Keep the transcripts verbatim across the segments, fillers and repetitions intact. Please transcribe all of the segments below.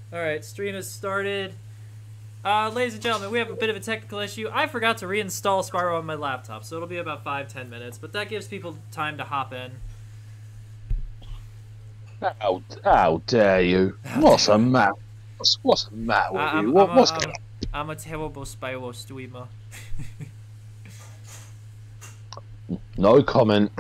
Alright, stream has started. Uh, ladies and gentlemen, we have a bit of a technical issue. I forgot to reinstall Spyro on my laptop, so it'll be about five ten minutes, but that gives people time to hop in. How, how dare you? What's the matter? What's, what's the matter with I, you? I'm, What, I'm, what's a, going I'm, I'm a terrible Spyro streamer. on? No comment.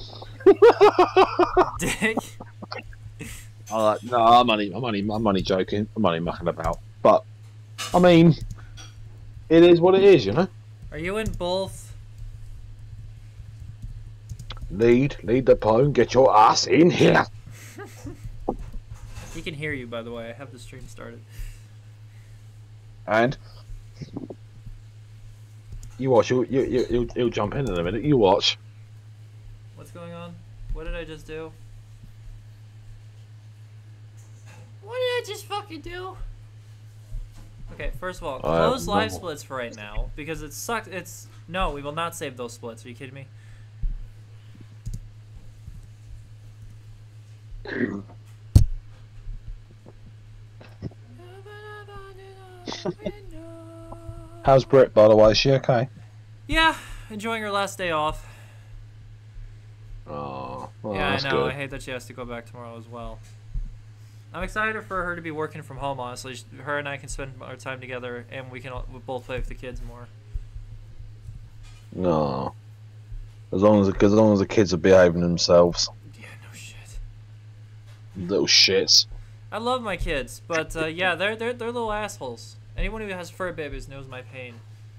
Dick. Uh, no, I'm only, I'm only, I'm only joking. I'm only mucking about. But I mean, it is what it is, you know. Are you in both? Lead, lead the pone. Get your ass in here. He can hear you, by the way. I have the stream started. And you watch. You, you, you, you'll, you'll jump in in a minute. You watch. What's going on? What did I just do? What did I just fucking do? Okay, first of all, close Uh, live no. splits for right now because it sucks. It's no, we will not save those splits. Are you kidding me? How's Britt, by the way? Is she okay? Yeah, enjoying her last day off. Oh, well, yeah, I that's know. good. I hate that she has to go back tomorrow as well. I'm excited for her to be working from home. Honestly, her and I can spend our time together, and we can all, we both play with the kids more. No. As long as, as long as the kids are behaving themselves, Yeah, no shit. little shits. I love my kids, but uh, yeah, they're they're they're little assholes. Anyone who has fur babies knows my pain.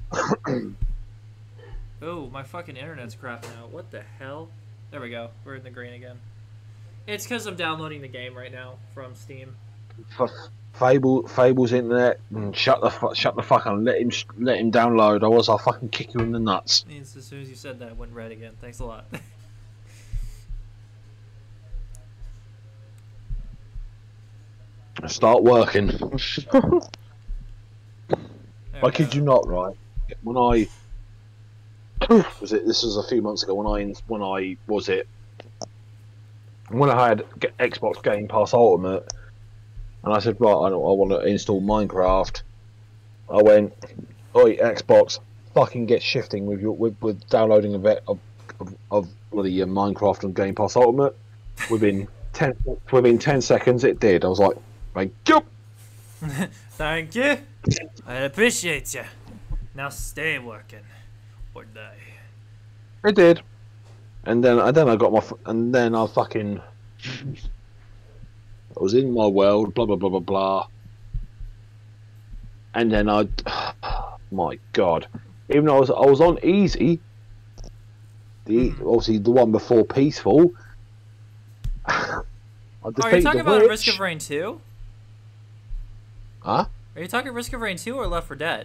Oh, my fucking internet's crapping out. What the hell? There we go. We're in the green again. It's because I'm downloading the game right now from Steam. F- Fable, Fable's internet. mm, Shut the fu- shut the fuck up. Let him let him download. Or else I'll fucking kick you in the nuts. Means as soon as you said that, it went red again. Thanks a lot. Start working. There I we kid go. you not, right? When I was it, this was a few months ago. When I when I was it when I had G- Xbox Game Pass Ultimate, and I said, right, I, I want to install Minecraft. I went, oi, Xbox, fucking get shifting with your with, with downloading a bit of of, of bloody uh, Minecraft and Game Pass Ultimate. Within ten within ten seconds, it did. I was like, thank you. Thank you. I appreciate you. Now stay working or die. It did. And then and then I got my f- and then I fucking I was in my world, blah blah blah blah blah. And then I, my God, even though I was I was on easy, the Mhm. obviously the one before peaceful. I Oh, are you defeated talking the about witch. Risk of Rain two? Huh? Are you talking Risk of Rain two or Left four Dead?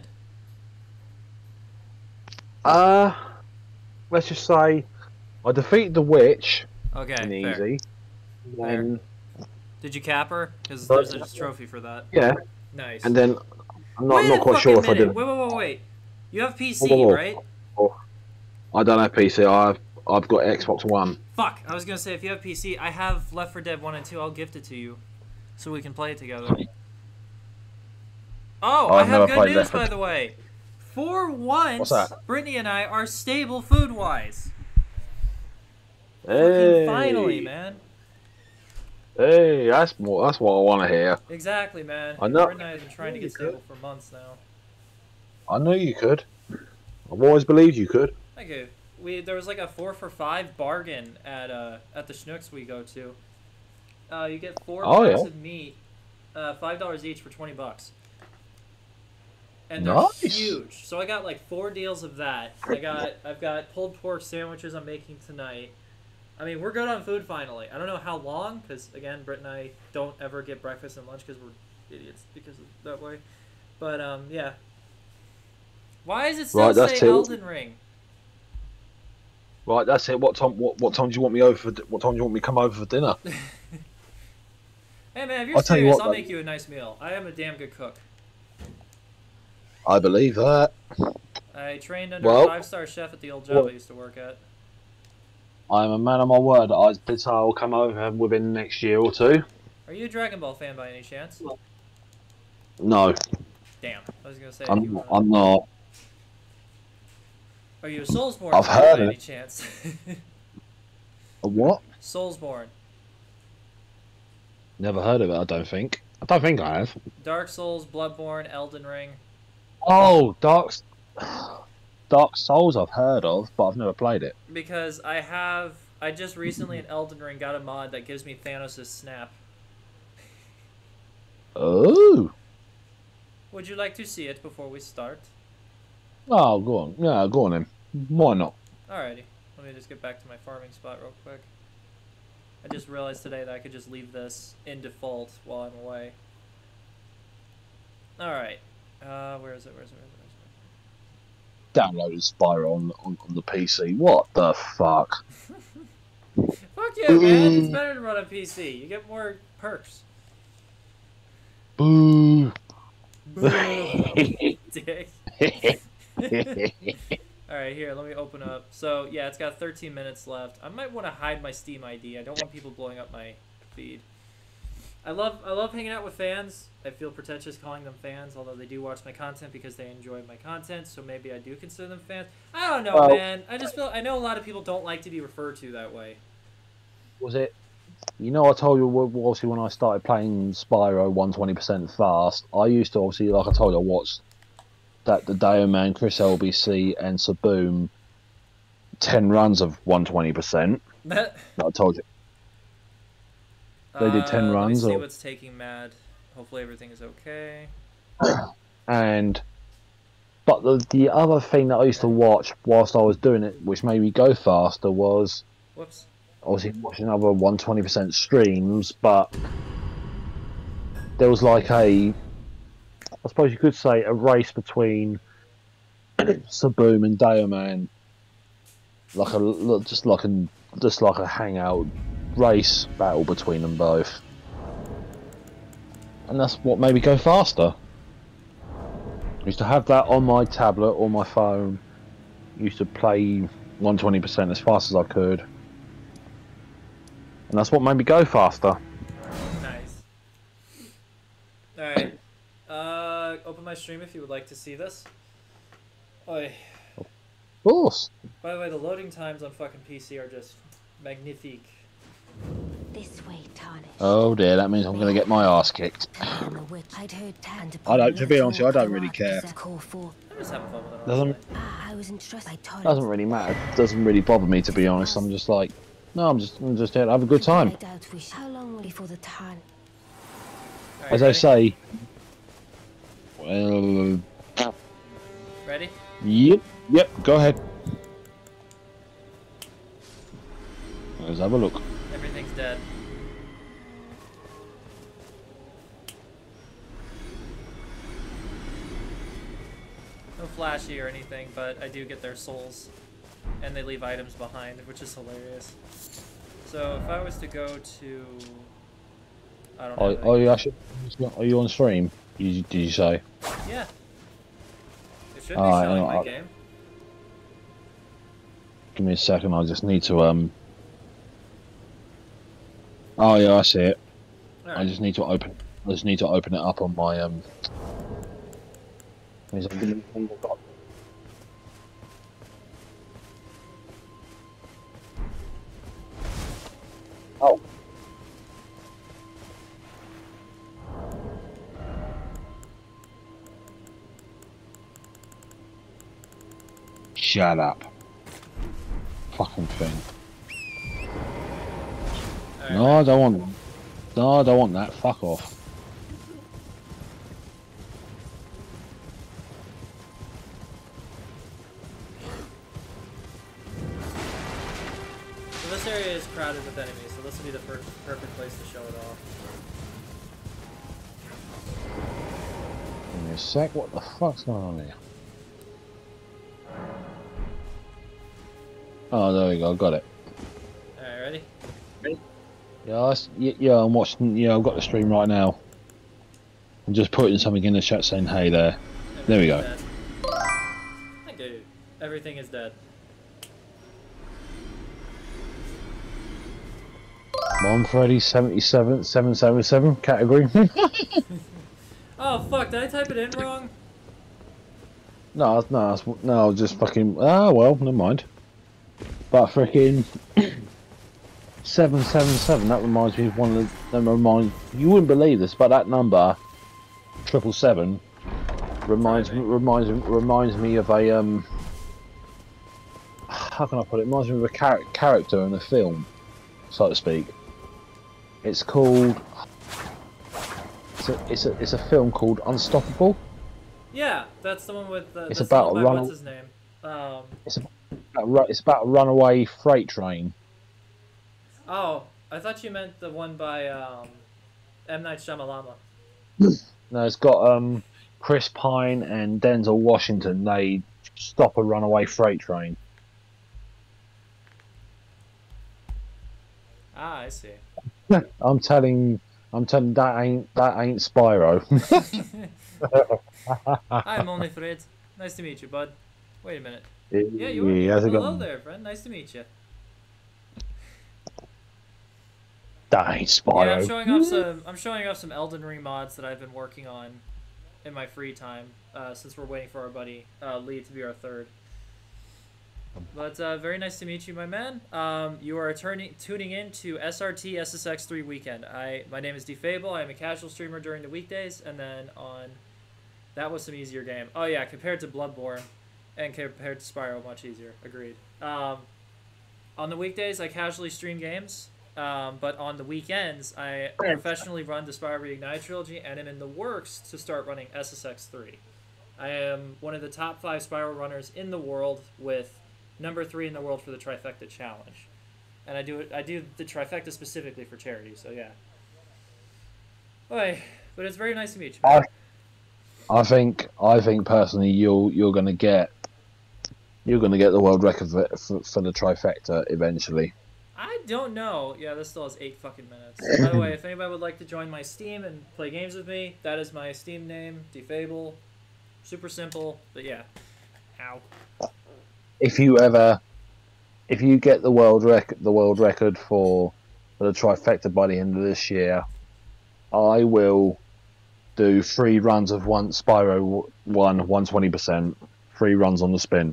Uh, let's just say I defeated the witch Okay, in fair. easy. Then Did you cap her? Because But- there's a trophy for that. yeah, Nice. and then I'm not, wait I'm not a quite fucking sure if I minute. did. Wait, wait, wait, wait. You have P C, Whoa, whoa, whoa. right? I don't have P C. I've I've got Xbox One. Fuck. I was gonna say if you have P C, I have Left four Dead one and two. I'll gift it to you, so we can play it together. Oh, I I've have never good played news Left four by Dead. the way. For once, What's that? Brittany and I are stable food-wise. Hey, Fucking finally, man. Hey, that's more. That's what I want to hear. Exactly, man. I know- Brittany and I have been trying to get stable for months now. I knew you could. I've always believed you could. Thank you. We there was like a four for five bargain at uh at the Schnucks we go to. Uh, you get four Oh, packs yeah. of meat, uh, five dollars each for twenty bucks. And they're Nice. huge. So I got like four deals of that. I got I've got pulled pork sandwiches I'm making tonight. I mean, we're good on food finally. I don't know how long, because again, Britt and I don't ever get breakfast and lunch because we're idiots because of that way. But um, yeah. Why does it still Right, that's say it. Elden Ring? Right, that's it. What time? What, what time do you want me over for? di- What time do you want me to come over for dinner? Hey man, if you're I'll tell you serious, what, I'll though. make you a nice meal. I am a damn good cook. I believe that. I trained under Well- a five-star chef at the old job well- I used to work at. I'm a man of my word. I did say I'll come over within the next year or two. Are you a Dragon Ball fan by any chance? No, Damn, I was gonna say. if I'm you not. wanna- I'm not. Are you a Soulsborne I've player heard by it. any chance? A what? Soulsborne. Never heard of it. I don't think. I don't think I have. Dark Souls, Bloodborne, Elden Ring. Oh, Dark. Dark Souls. I've heard of, but I've never played it. Because I have, I just recently in Elden Ring got a mod that gives me Thanos' snap. Oh. Would you like to see it before we start? Oh, go on. Yeah, go on then. Why not? Alrighty, let me just get back to my farming spot real quick. I just realized today that I could just leave this in default while I'm away. Alright, uh, where is it, where is it, where is it, where is it? Downloaded Spyro on, on on the P C. What the fuck? Fuck you, man, it's better to run on P C. You get more perks. Boo. Dick. Alright, here, let me open up. So, yeah, it's got thirteen minutes left. I might want to hide my Steam I D. I don't want people blowing up my feed. I love I love hanging out with fans. I feel pretentious calling them fans, although they do watch my content because they enjoy my content, so maybe I do consider them fans. I don't know, Well, man. I just feel I know a lot of people don't like to be referred to that way. Was it? You know, I told you obviously when I started playing Spyro one hundred twenty percent fast. I used to obviously, like I told you, I watched that the Dayo Man, Chris L B C, and Saboom ten runs of one hundred twenty percent. I told you. They did ten uh, runs. Let me see or... what's taking Mad. Hopefully everything is okay. And but the the other thing that I used to watch whilst I was doing it, which made me go faster, was Whoops. obviously watching other one hundred twenty percent streams. But there was like a, I suppose you could say, a race between Saboom and Dayoman, like a just like a just like a hangout race battle between them both, and that's what made me go faster. I used to have that on my tablet or my phone. Used to play one hundred twenty percent as fast as I could, and that's what made me go faster. Nice. Alright. Uh, open my stream if you would like to see this. Oi. Of course. By the way, the loading times on fucking P C are just magnifique. This way, Tarnish. Oh dear, that means I'm going to get my ass kicked. I'm a witch. I'd heard and I don't, to be honest, I don't really care. I'm just having fun with it. Doesn't honestly. Ah, I was entrusted by Tarnish. doesn't really matter. Doesn't really bother me, to be honest. I'm just like, no, I'm just I'm just here to have a good time. I doubt we shall. How long before the Tarn? Alright, As I ready? say, well, Ready? yep, yep. Go ahead. Let's have a look. Everything's dead. No flashy or anything, but I do get their souls. And they leave items behind, which is hilarious. So if I was to go to... I don't know. Are, are you actually? Are you on stream? You, did you say? Yeah. It should be Alright, showing no, my I- game. Give me a second. I just need to um. Oh yeah, I see it. I Alright. just need to open. I just need to open it up on my um. Oh. Shut up. Fucking thing. Alright. No, I don't want. No, I don't want that. Fuck off. So this area is crowded with enemies, so this will be the first perfect place to show it off. Give me a sec. What the fuck's going on here? Oh, there we go. Got it. Alright, ready? Yeah, I s- y- yeah, I'm watching. Yeah, I've got the stream right now. I'm just putting something in the chat saying, "Hey there." There we go. Dead. Thank you. Everything is dead. Mon Freddy seventy-seven, seven seven seven category. Oh fuck! Did I type it in wrong? No, no, it's- no, just fucking. Ah, well, never mind. But freaking seven seven seven. That reminds me of one of the. That reminds you wouldn't believe this, but that number triple seven reminds me reminds reminds me of a um. How can I put it? It reminds me of a char character in a film, so to speak. It's called. It's a, it's a it's a film called Unstoppable. Yeah, that's the one with. Uh, It's that's about the one a by, run- what's his name? Um. It's about it's about a runaway freight train. Oh, I thought you meant the one by um, M Night Shyamalan. No, it's got um Chris Pine and Denzel Washington. They stop a runaway freight train. Ah, I see. I'm telling, I'm telling that ain't that ain't Spyro. I'm only Fred. Nice to meet you, bud. Wait a minute. yeah, Yeah, you are. how's it Hello going? there, friend. Nice to meet you. That ain't Yeah, I'm Spyro. showing off some. I'm showing off some Elden Ring mods that I've been working on in my free time, uh, since we're waiting for our buddy uh, Lee to be our third. But uh, very nice to meet you, my man. Um, you are turning tuning in to S R T S S X three weekend. I my name is DeFable. I am a casual streamer during the weekdays, and then on that was some easier game. Oh yeah, compared to Bloodborne, and compared to Spyro, much easier. Agreed. Um, on the weekdays, I casually stream games. Um, but on the weekends, I professionally run the Spyro Reignited trilogy, and am in the works to start running S S X three. I am one of the top five Spyro runners in the world, with number three in the world for the Trifecta Challenge, and I do it. I do the Trifecta specifically for charity. So yeah. Boy, but it's very nice to meet you. I, I think, I think personally, you'll you're gonna get, you're gonna get the world record for, for, for the Trifecta eventually. I don't know. Yeah, this still has eight fucking minutes. By the way, if anybody would like to join my Steam and play games with me, that is my Steam name, DeFable. Super simple, but yeah. Ow. If you ever, if you get the world rec the world record for, for the Trifecta by the end of this year, I will do three runs of one Spyro one one twenty percent, three runs on the spin.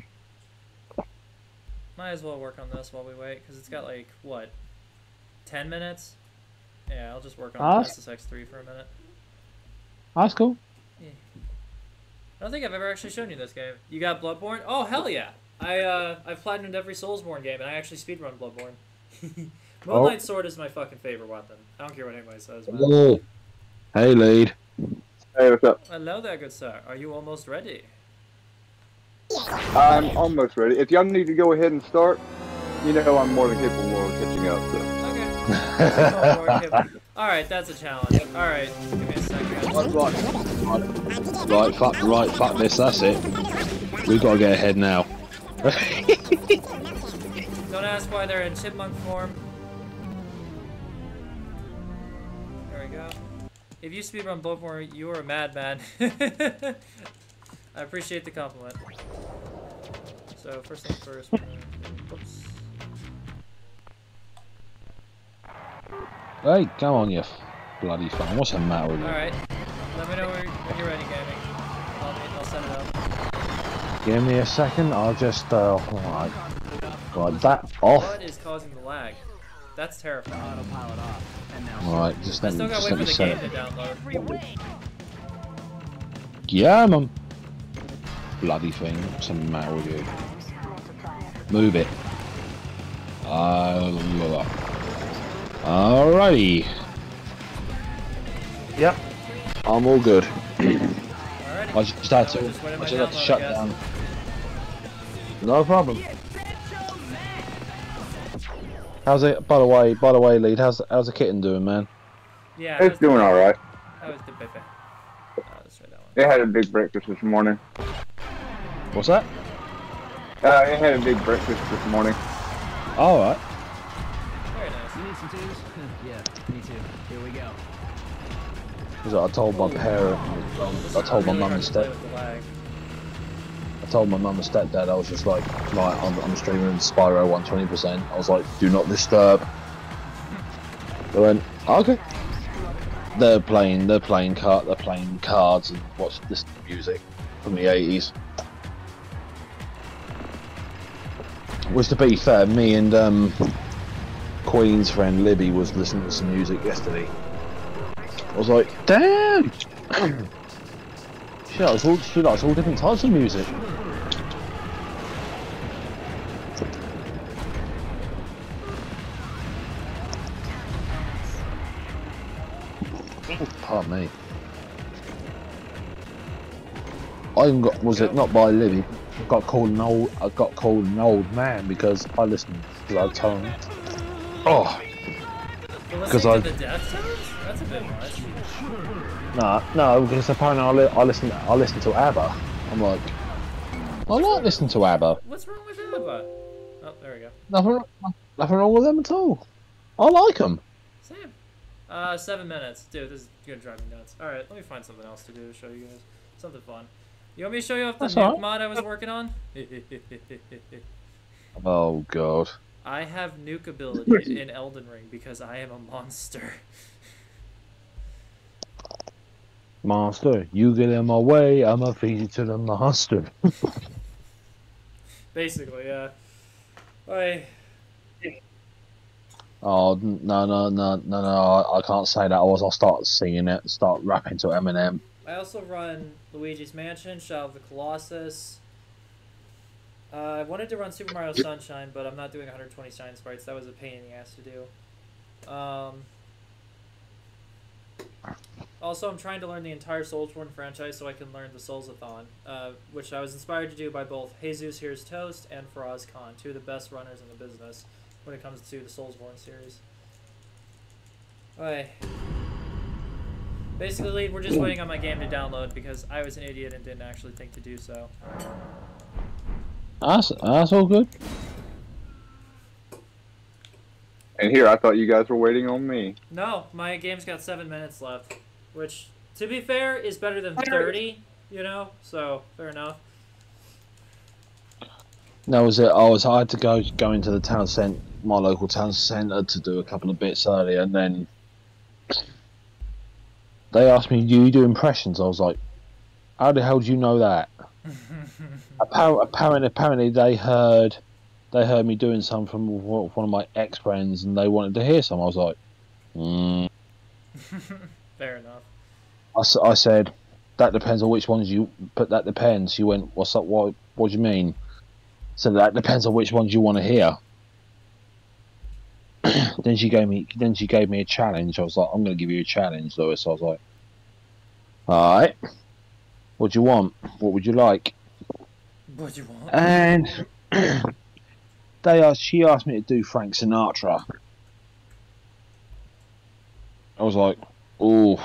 Might as well work on this while we wait, because it's got like, what, ten minutes? Yeah, I'll just work on Ah. S S X three for a minute. That's cool. I don't think I've ever actually shown you this game. You got Bloodborne? Oh, hell yeah! I, uh, I've platinumed every Soulsborne game, and I actually speedrun Bloodborne. Moonlight Sword is my fucking favorite weapon. I don't care what anybody says, man. Oh. Hey, lead. Hey, what's up? Hello there, good sir. Are you almost ready? I'm almost ready. If y'all need to go ahead and start, you know I'm more than capable of catching up. So. Okay. Alright, that's a challenge. Alright, give me a second. Right, right, right, fuck, right, fuck this. That's it. We gotta get ahead now. Don't ask why they're in chipmunk form. There we go. If you speedrun Bloodborne, you are a madman. I appreciate the compliment. So first things first. We're gonna, oops. Hey, come on, you bloody fan. What's the matter with you? All right. Let me know when, when you're ready, gaming. I'll, I'll set it up. Give me a second. I'll just uh, right, right that off. What is causing the lag? That's terrifying. Autopilot off. And now Right, just I let me still gotta just wait let for me the set game it. to download. Yeah, man. Bloody thing. What's the matter with you? Move it. Uh, Alrighty. Yep. I'm all good. Alrighty. I just had to. Just wait on I my just had to download, shut I guess. down. No problem. How's it? By the way, by the way, lead. How's how's the kitten doing, man? Yeah, It's doing all right. That was the Pepe. Oh, let's try that one. It had a big breakfast this morning. What's that? Uh, it had a big breakfast this morning. All right. Very nice. you need some twos? Yeah, me too. Here we go. 'Cause I told my parent, This I is told my really mum hard and to play step, with the lag. I told my mum and stepdad, I was just like, like I'm, I'm streaming Spyro one twenty percent. I was like, do not disturb. They went, okay. they're playing they're playing card they're playing cards and watch this music from the eighties. Which, to be fair, me and um, Queen's friend Libby was listening to some music yesterday. I was like, damn! She likes all, she likes all different types of music. Pardon me. I even got, was it not by Libby? I got called an old. I got called an old man because I listened to that tone. Oh, because I. The death tones? That's a bit much. Nah, no, because apparently I, li I listen. I listen to ABBA. I'm like, I like listening to ABBA. What's wrong with ABBA? Oh, there we go. Nothing, nothing wrong with them at all. I like them. Same. Uh, seven minutes, dude. This is gonna drive me nuts. All right, let me find something else to do to show you guys something fun. You want me to show you off the nuke right. mod I was working on? Oh god. I have nuke ability in Elden Ring because I am a monster. Monster, you get in my way, I'ma feed you to the monster. Basically, yeah. I. Oh no no no no no! I, I can't say that. Otherwise, I'll start singing it, start rapping to Eminem. I also run Luigi's Mansion, Shadow of the Colossus. Uh, I wanted to run Super Mario Sunshine, but I'm not doing one hundred twenty shine sprites. That was a pain in the ass to do. Um, also, I'm trying to learn the entire Soulsborne franchise so I can learn the Soulsathon, uh, which I was inspired to do by both Jesus Here's Toast and Faraz Khan, two of the best runners in the business when it comes to the Soulsborne series. Okay. Basically, we're just waiting on my game to download because I was an idiot and didn't actually think to do so. That's, that's all good. And here, I thought you guys were waiting on me. No, my game's got seven minutes left, which, to be fair, is better than thirty, you know? So, fair enough. No, was it? I was. I had to go go into the town centre, my local town centre, to do a couple of bits earlier, and then they asked me, "Do you do impressions?" I was like, "How the hell do you know that?" Appar apparently, apparently they heard, they heard me doing some from one of my ex friends, and they wanted to hear some. I was like, mm. Fair enough. I, I said, "That depends on which ones you." But that depends. She went, "What's up? What? What do you mean?" So that depends on which ones you want to hear. then she gave me, then she gave me a challenge. I was like, "I'm going to give you a challenge, Lewis." So I was like, "All right, what do you want? What would you like?" What do you want? And they asked, she asked me to do Frank Sinatra. I was like, "Oof."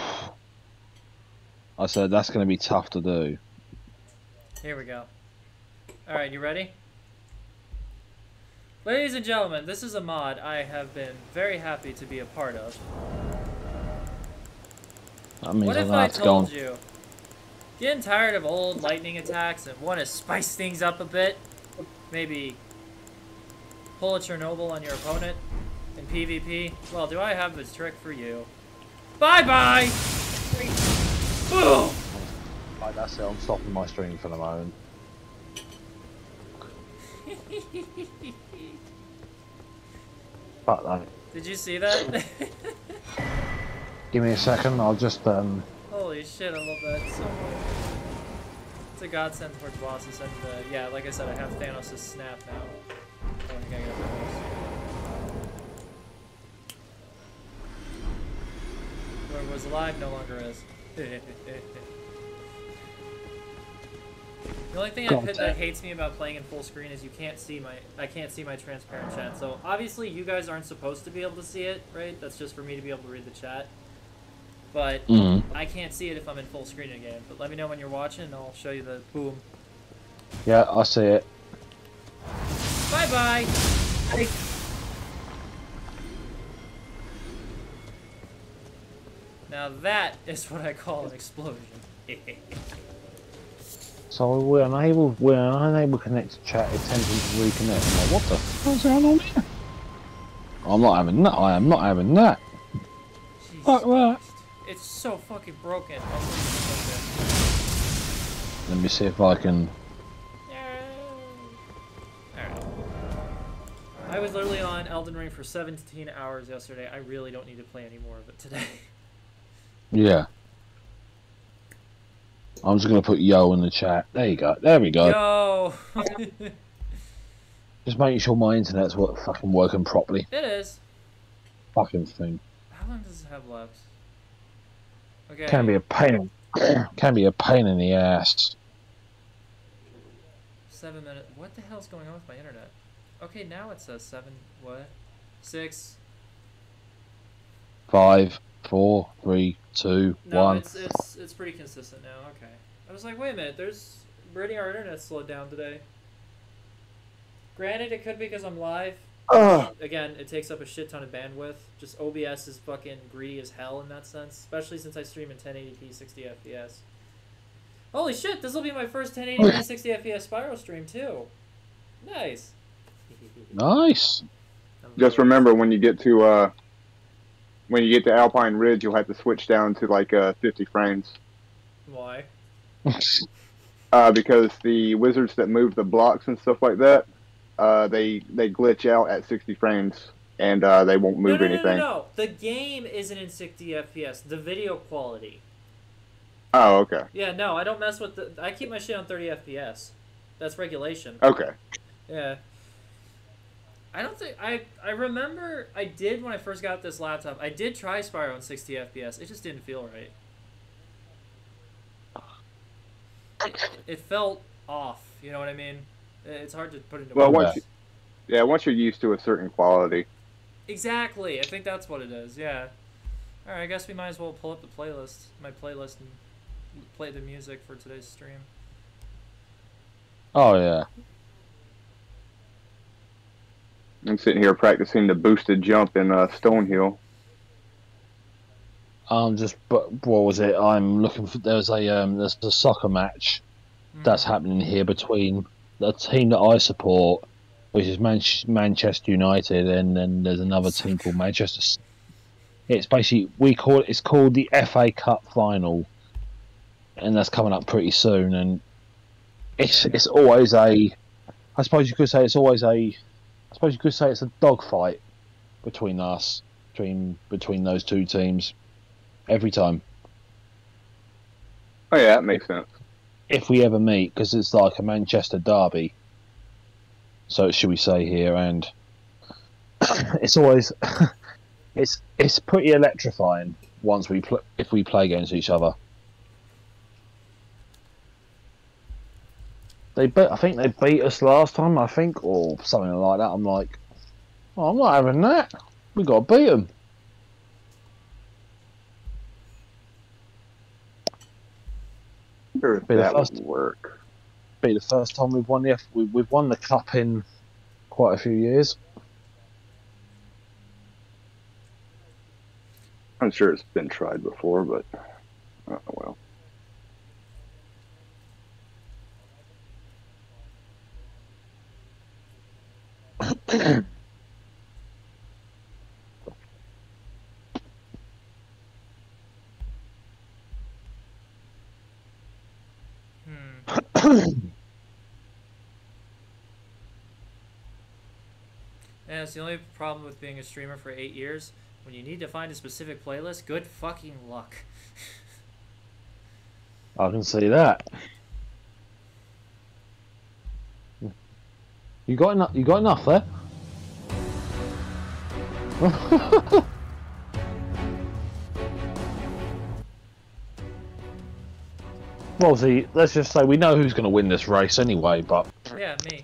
I said, "That's going to be tough to do." Here we go. All right, you ready? Ladies and gentlemen, this is a mod I have been very happy to be a part of. That means what I'm if gonna I have to told go you, getting tired of old lightning attacks and want to spice things up a bit? Maybe pull a Chernobyl on your opponent in PvP? Well, do I have this trick for you? Bye-bye! Boom! Like, that's it, I'm stopping my stream for the moment. Fuck that. Did you see that? Give me a second, I'll just, um... Holy shit, I love that so much. It's a godsend towards bosses, and uh, yeah, like I said, I have Thanos' snap now. I don't think I get Whoever was alive no longer is. The only thing I, that hates me about playing in full screen is you can't see my I can't see my transparent chat. So obviously you guys aren't supposed to be able to see it, right? That's just for me to be able to read the chat. But mm-hmm. I can't see it if I'm in full screen again. But let me know when you're watching and I'll show you the boom. Yeah, I see it. Bye bye. Hey. Now that is what I call an explosion. So we're unable, we're unable to connect to chat, attempting to reconnect. I'm like, what the fuck's going on here? I'm not having that, I am not having that. Jesus Fuck that. It's so fucking broken. Oh, Let me see if I can. Alright. I was literally on Elden Ring for seventeen hours yesterday. I really don't need to play any more of it today. Yeah. I'm just gonna put yo in the chat. There you go. There we go. Yo! Just making sure my internet's work, fucking working properly. It is. Fucking thing. How long does it have left? Okay. Can be a pain. Can be a pain in the ass. Seven minutes. What the hell's going on with my internet? Okay, now it says seven. What? Six. Five, four, three, two, No, one. it's it's it's pretty consistent now. Okay. I was like, wait a minute. There's Brittany, our internet slowed down today. Granted, it could be because I'm live. Ugh. Again, it takes up a shit ton of bandwidth. Just O B S is fucking greedy as hell in that sense, especially since I stream in ten eighty p, sixty F P S. Holy shit! This will be my first ten eighty p, sixty F P S Spyro stream too. Nice. Nice. Just remember when you get to uh, when you get to Alpine Ridge, you'll have to switch down to like uh, fifty frames. Why? Uh, because the wizards that move the blocks and stuff like that, uh, they they glitch out at sixty frames and uh, they won't move no, no, anything. No, no, no. The game isn't in sixty F P S. The video quality. Oh, okay. Yeah, no, I don't mess with the. I keep my shit on thirty F P S. That's regulation. Okay. Yeah. I don't think I. I remember I did when I first got this laptop. I did try Spyro on sixty F P S. It just didn't feel right. It felt off. You know what I mean? It's hard to put into Well, words. once you, yeah, once you're used to a certain quality. Exactly. I think that's what it is. Yeah. All right. I guess we might as well pull up the playlist, my playlist, and play the music for today's stream. Oh yeah. I'm sitting here practicing the boosted jump in uh, Stonehill. I'm just. But what was it? I'm looking for. There's a um. There's a soccer match Mm. that's happening here between the team that I support, which is Man- Manchester United, and then there's another team called Manchester. C- It's basically we call it. It's called the F A Cup final, and that's coming up pretty soon. And it's it's always a. I suppose you could say it's always a. I suppose you could say it's a dogfight between us, between between those two teams, every time. Oh yeah, that makes sense. If we ever meet, because it's like a Manchester derby, so should we say here, and it's always it's it's pretty electrifying once we pl- if we play against each other. They beat, I think they beat us last time, I think, or something like that. I'm like, oh, I'm not having that. We got to beat them. Sure, if Be the that first- would work. Be the first time we've won the F- we, we've won the cup in quite a few years. I'm sure it's been tried before, but oh well. Hmm. Yeah, it's the only problem with being a streamer for eight years. When you need to find a specific playlist, good fucking luck. I can see that. You got enough? You got enough there? Well, see, let's just say we know who's going to win this race anyway, but Yeah, me.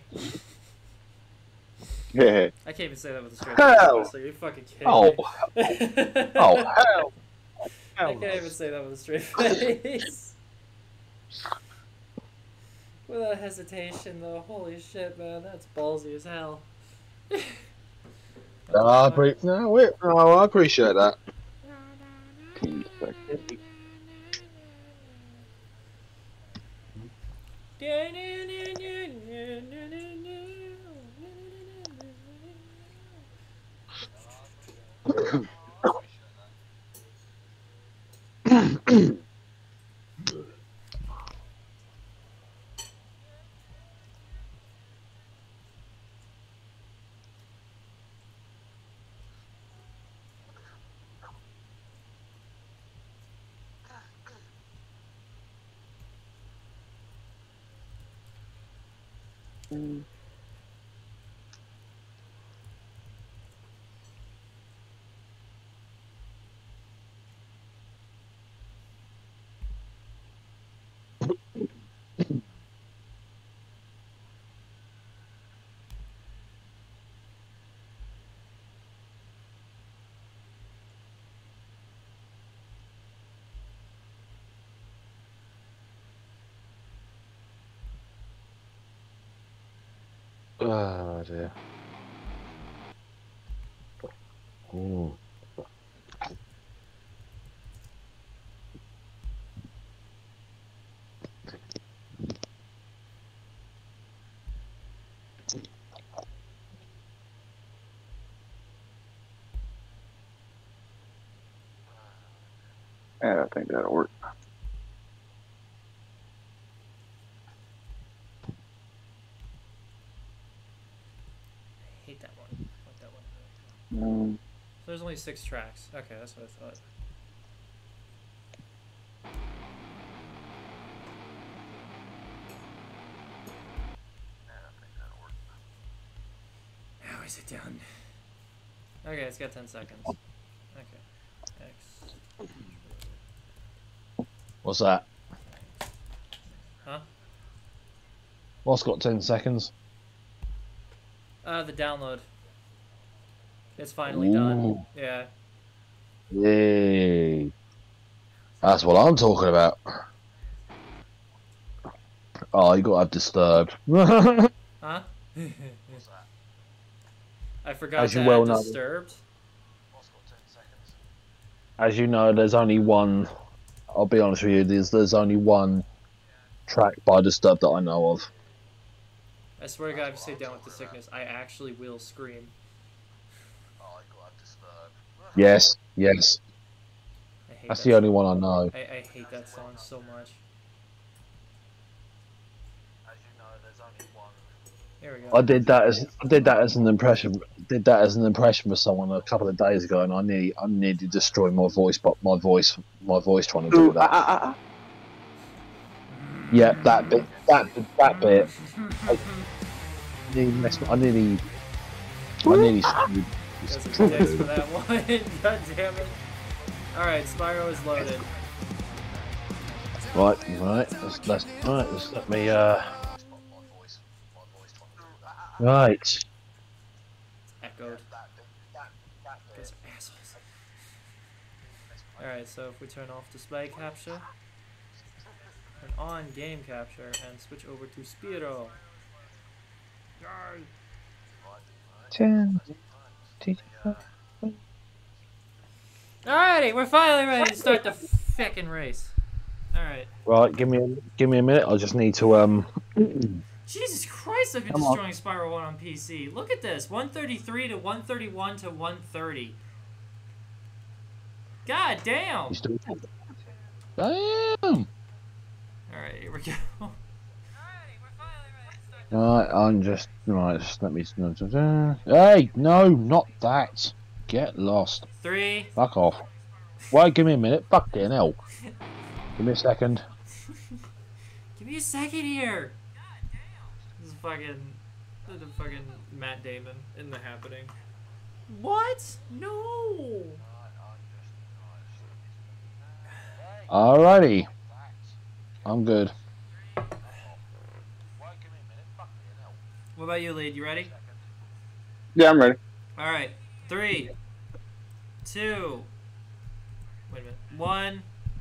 Yeah. I can't even say that with a straight Hell. face. So you're fucking kidding oh, me. oh hell, I hell, can't even say that with a straight face. Without hesitation, though. Holy shit, man. That's ballsy as hell. no, I appre- no, wait, no, I appreciate that. Team spec. Oh dear. Ooh. Yeah, I think that'll work. I hate that one. I like that one. Um, So there's only six tracks. Okay, that's what I thought. How is it done? Okay, it's got ten seconds. Okay. X. What's that? Huh? What's got ten seconds? Uh, the download. It's finally done. Ooh. Yeah. Yay. That's what I'm talking about. Oh, you got to have Disturbed. Huh? I forgot As you to well add know. Disturbed. As you know, there's only one. I'll be honest with you. There's there's only one track by Disturbed that I know of. I swear to God, if you say Down with the Sickness, I actually will scream. Yes, yes. I hate That's that the only song. one I know. I, I hate that song so much. Here we go. I did that as I did that as an impression. Did that as an impression for someone a couple of days ago, and I nearly I nearly destroyed my voice, but my voice my voice trying to do ooh, that. ah, ah, ah. Yeah, that bit, that that bit. I nearly messed. I nearly. I nearly. Doesn't text for that one. God damn it. Alright, Spyro is loaded. Right, right. Let's, let's, right, let's let me. Uh... Right. Echoed. Guys are assholes. Alright, so if we turn off display capture, turn on game capture, and switch over to Spyro. Yay! Ten. Alrighty, we're finally ready to start the fucking race. Alright. Right, give me a, give me a minute. I just need to um. Jesus Christ, I've been Come on. destroying Spyro one on P C. Look at this. one thirty-three to one thirty-one to one thirty. God damn! You still... Damn. Alright, here we go. Right, I'm just right. Just let me. Hey, no, not that. Get lost. Three. Fuck off. Wait, give me a minute. Fucking hell. Give me a second. Give me a second here. This is fucking, this is fucking Matt Damon in The Happening. What? No. Alrighty. I'm good. What about you, Lead? You ready? Yeah, I'm ready. All right. Three, two, wait a minute, one,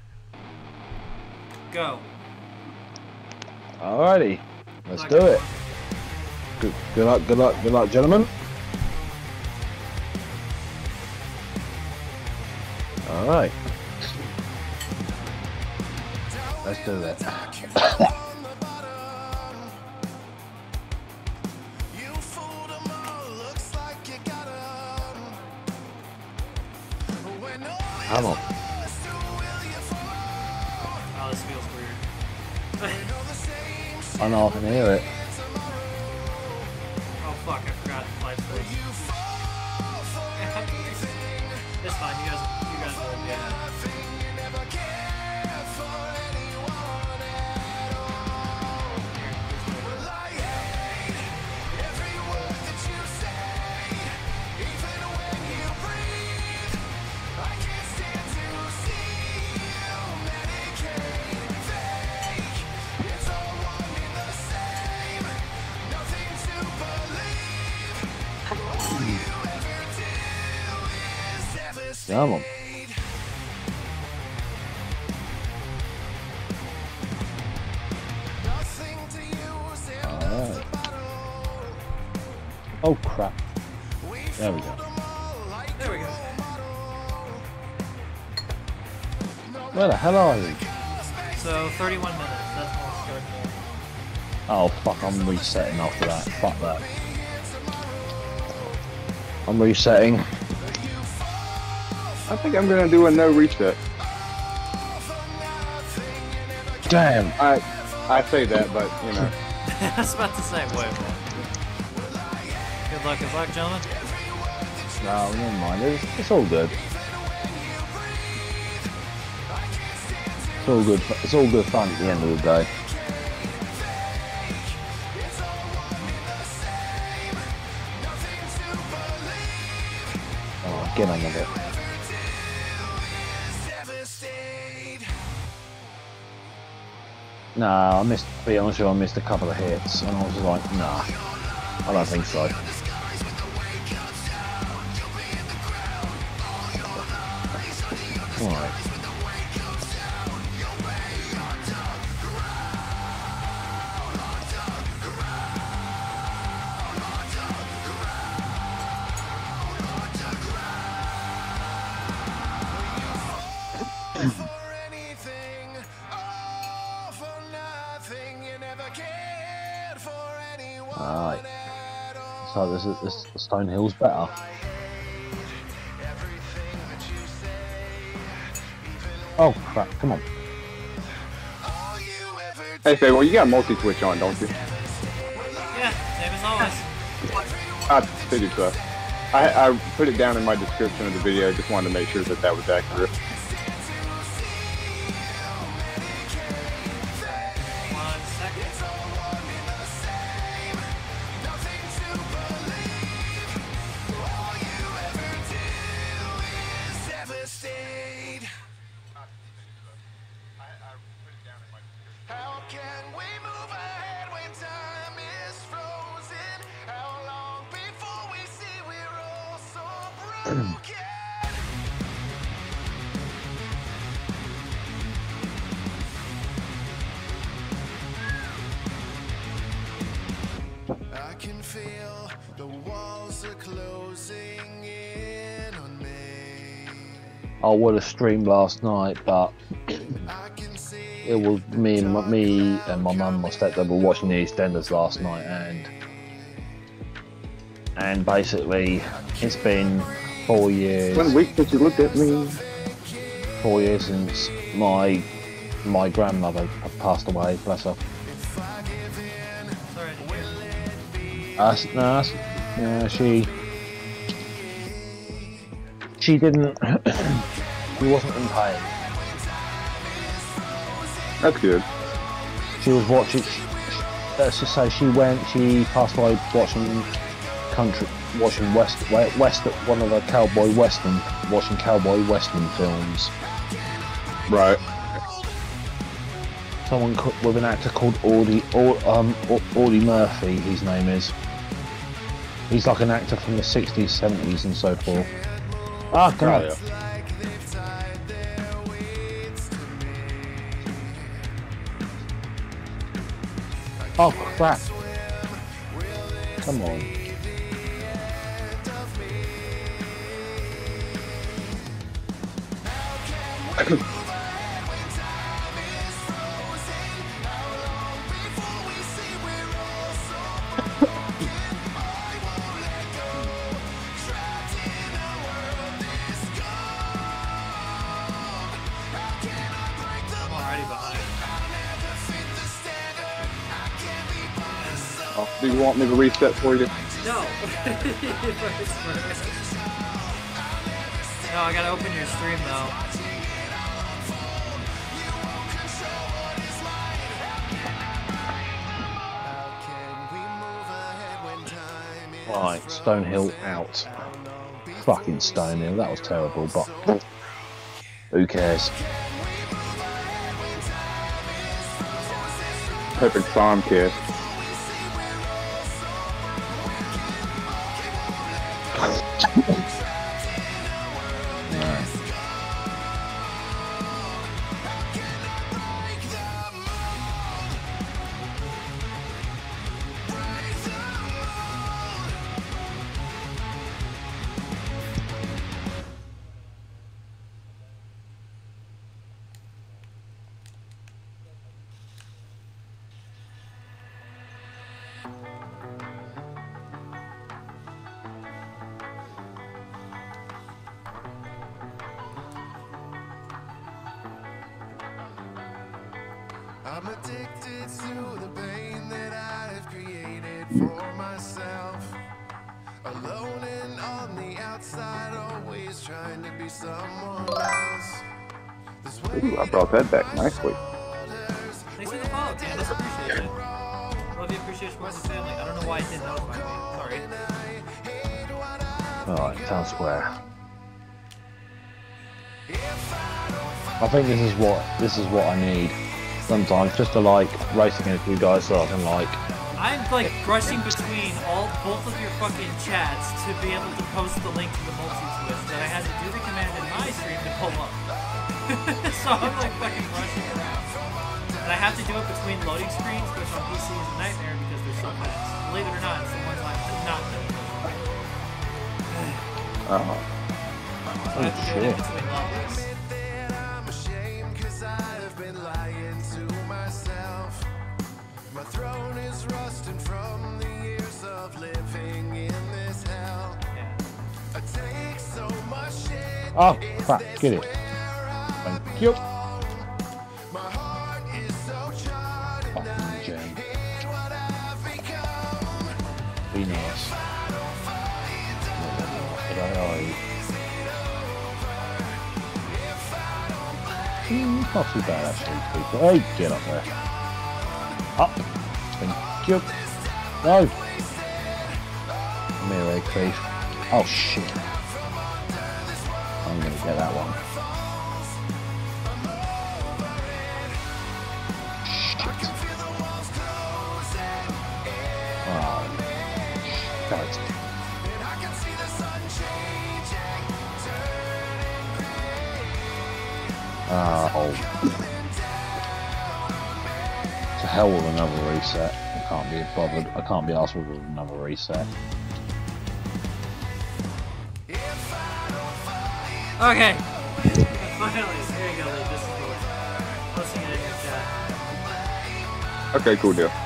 go. Alrighty. Let's do it. Good, good luck, good luck, good luck, gentlemen. Alright. Let's do that. Come on. Oh, this feels weird. I know I can hear it. Oh fuck, I forgot life force. It's fine, you guys, you guys will be ahead. Come on. Alright. Oh crap. There we go. There we go. Where the hell are you? So, thirty-one minutes, that's when we'll start more. Oh fuck, I'm resetting after that. Fuck that. I'm resetting. I think I'm gonna do a no reset. Damn. I I say that, but you know. I was about to say, wait, wait. Good luck, good luck, gentlemen. No, never mind. It's, it's all good. It's all good. It's all good fun at the end of the day. Oh, get on with it. Nah, I missed. To be honest with you, I missed a couple of hits, and I was just like, nah, I don't think so. Alright. Alright. So this is this Stone Hill's better. Oh crap, come on. Hey, Faye, well, you got multi-switch on, don't you? Yeah, same as always. I figured so. I, I put it down in my description of the video, just wanted to make sure that that was accurate. One second. How can we move ahead when time is frozen? How long before we see we're all so broken? I can feel the walls are closing in on me. I would have streamed last night, but I can see it was me and my, me and my mum, my stepdad were watching the EastEnders last night, and and basically it's been four years. One week since you looked at me. Four years since my my grandmother passed away. Bless her. Sorry. Uh, no, that's, yeah, she she didn't. She wasn't in pain. That's good. She was watching. Let's just say she went. She passed away watching country, watching west, west, one of the cowboy western, watching cowboy western films. Right. Someone co- with an actor called Audie, Aud, um, Audie Murphy. His name is. He's like an actor from the sixties, seventies, and so forth. Ah, come on. Oh crap! Come on. I'm already behind. Oh, do you want me to reset for you? No. No, I gotta open your stream though. Right, Stonehill out. Fucking Stonehill, that was terrible, but who cares? Perfect farm kid. I'm addicted to the pain that I've created for myself. Alone and on the outside, always trying to be someone else. This Ooh, I brought that back nicely. Thanks for the follow, Candace. Appreciate it. Love you, appreciate you, the family. I don't know why it didn't notify me. Sorry. Alright, Town Square. I think this is what this is what I need sometimes, just to like race against you guys so I can like. I'm like rushing between all both of your fucking chats to be able to post the link to the multi-twist that I had to do the command in my stream to pull up. So I'm like fucking rushing around. And I have to do it between loading screens, which on P C is a nightmare because they're so fast. Believe it or not, it's the ones I'm not doing. Uh huh. So I have to do it in between levels. I'm ashamed 'cause I've been lying to myself. My throne is rusting from the years of living in this hell. Yeah. I take so much shit. Oh crap, get it. Thank you. My heart is so charred and I Fucking gem. hate what I've become. Be nice. Mm, not too bad actually, people. Hey, get up there. Up. Thank you. No. Come here, egg thief. Oh shit. I'm gonna get that one. Shit. Oh. God. Uh, oh. To hell with another reset. I can't be bothered. I can't be asked with another reset. Okay. Finally, here you go, Lee. This is yours. Posting it in your chat. Okay, cool deal.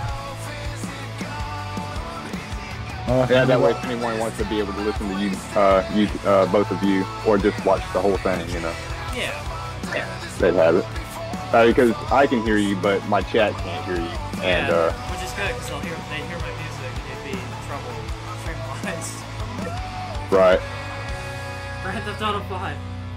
Uh, Yeah, that way if anyone wants to be able to listen to you, uh, you, uh, both of you, or just watch the whole thing, you know, Yeah. they'd have it. Uh, because I can hear you, but my chat can't hear you, and yeah, uh, which is good because they'll hear they hear my music and they'd be in trouble stream-wise. right. Grand Theft Auto five.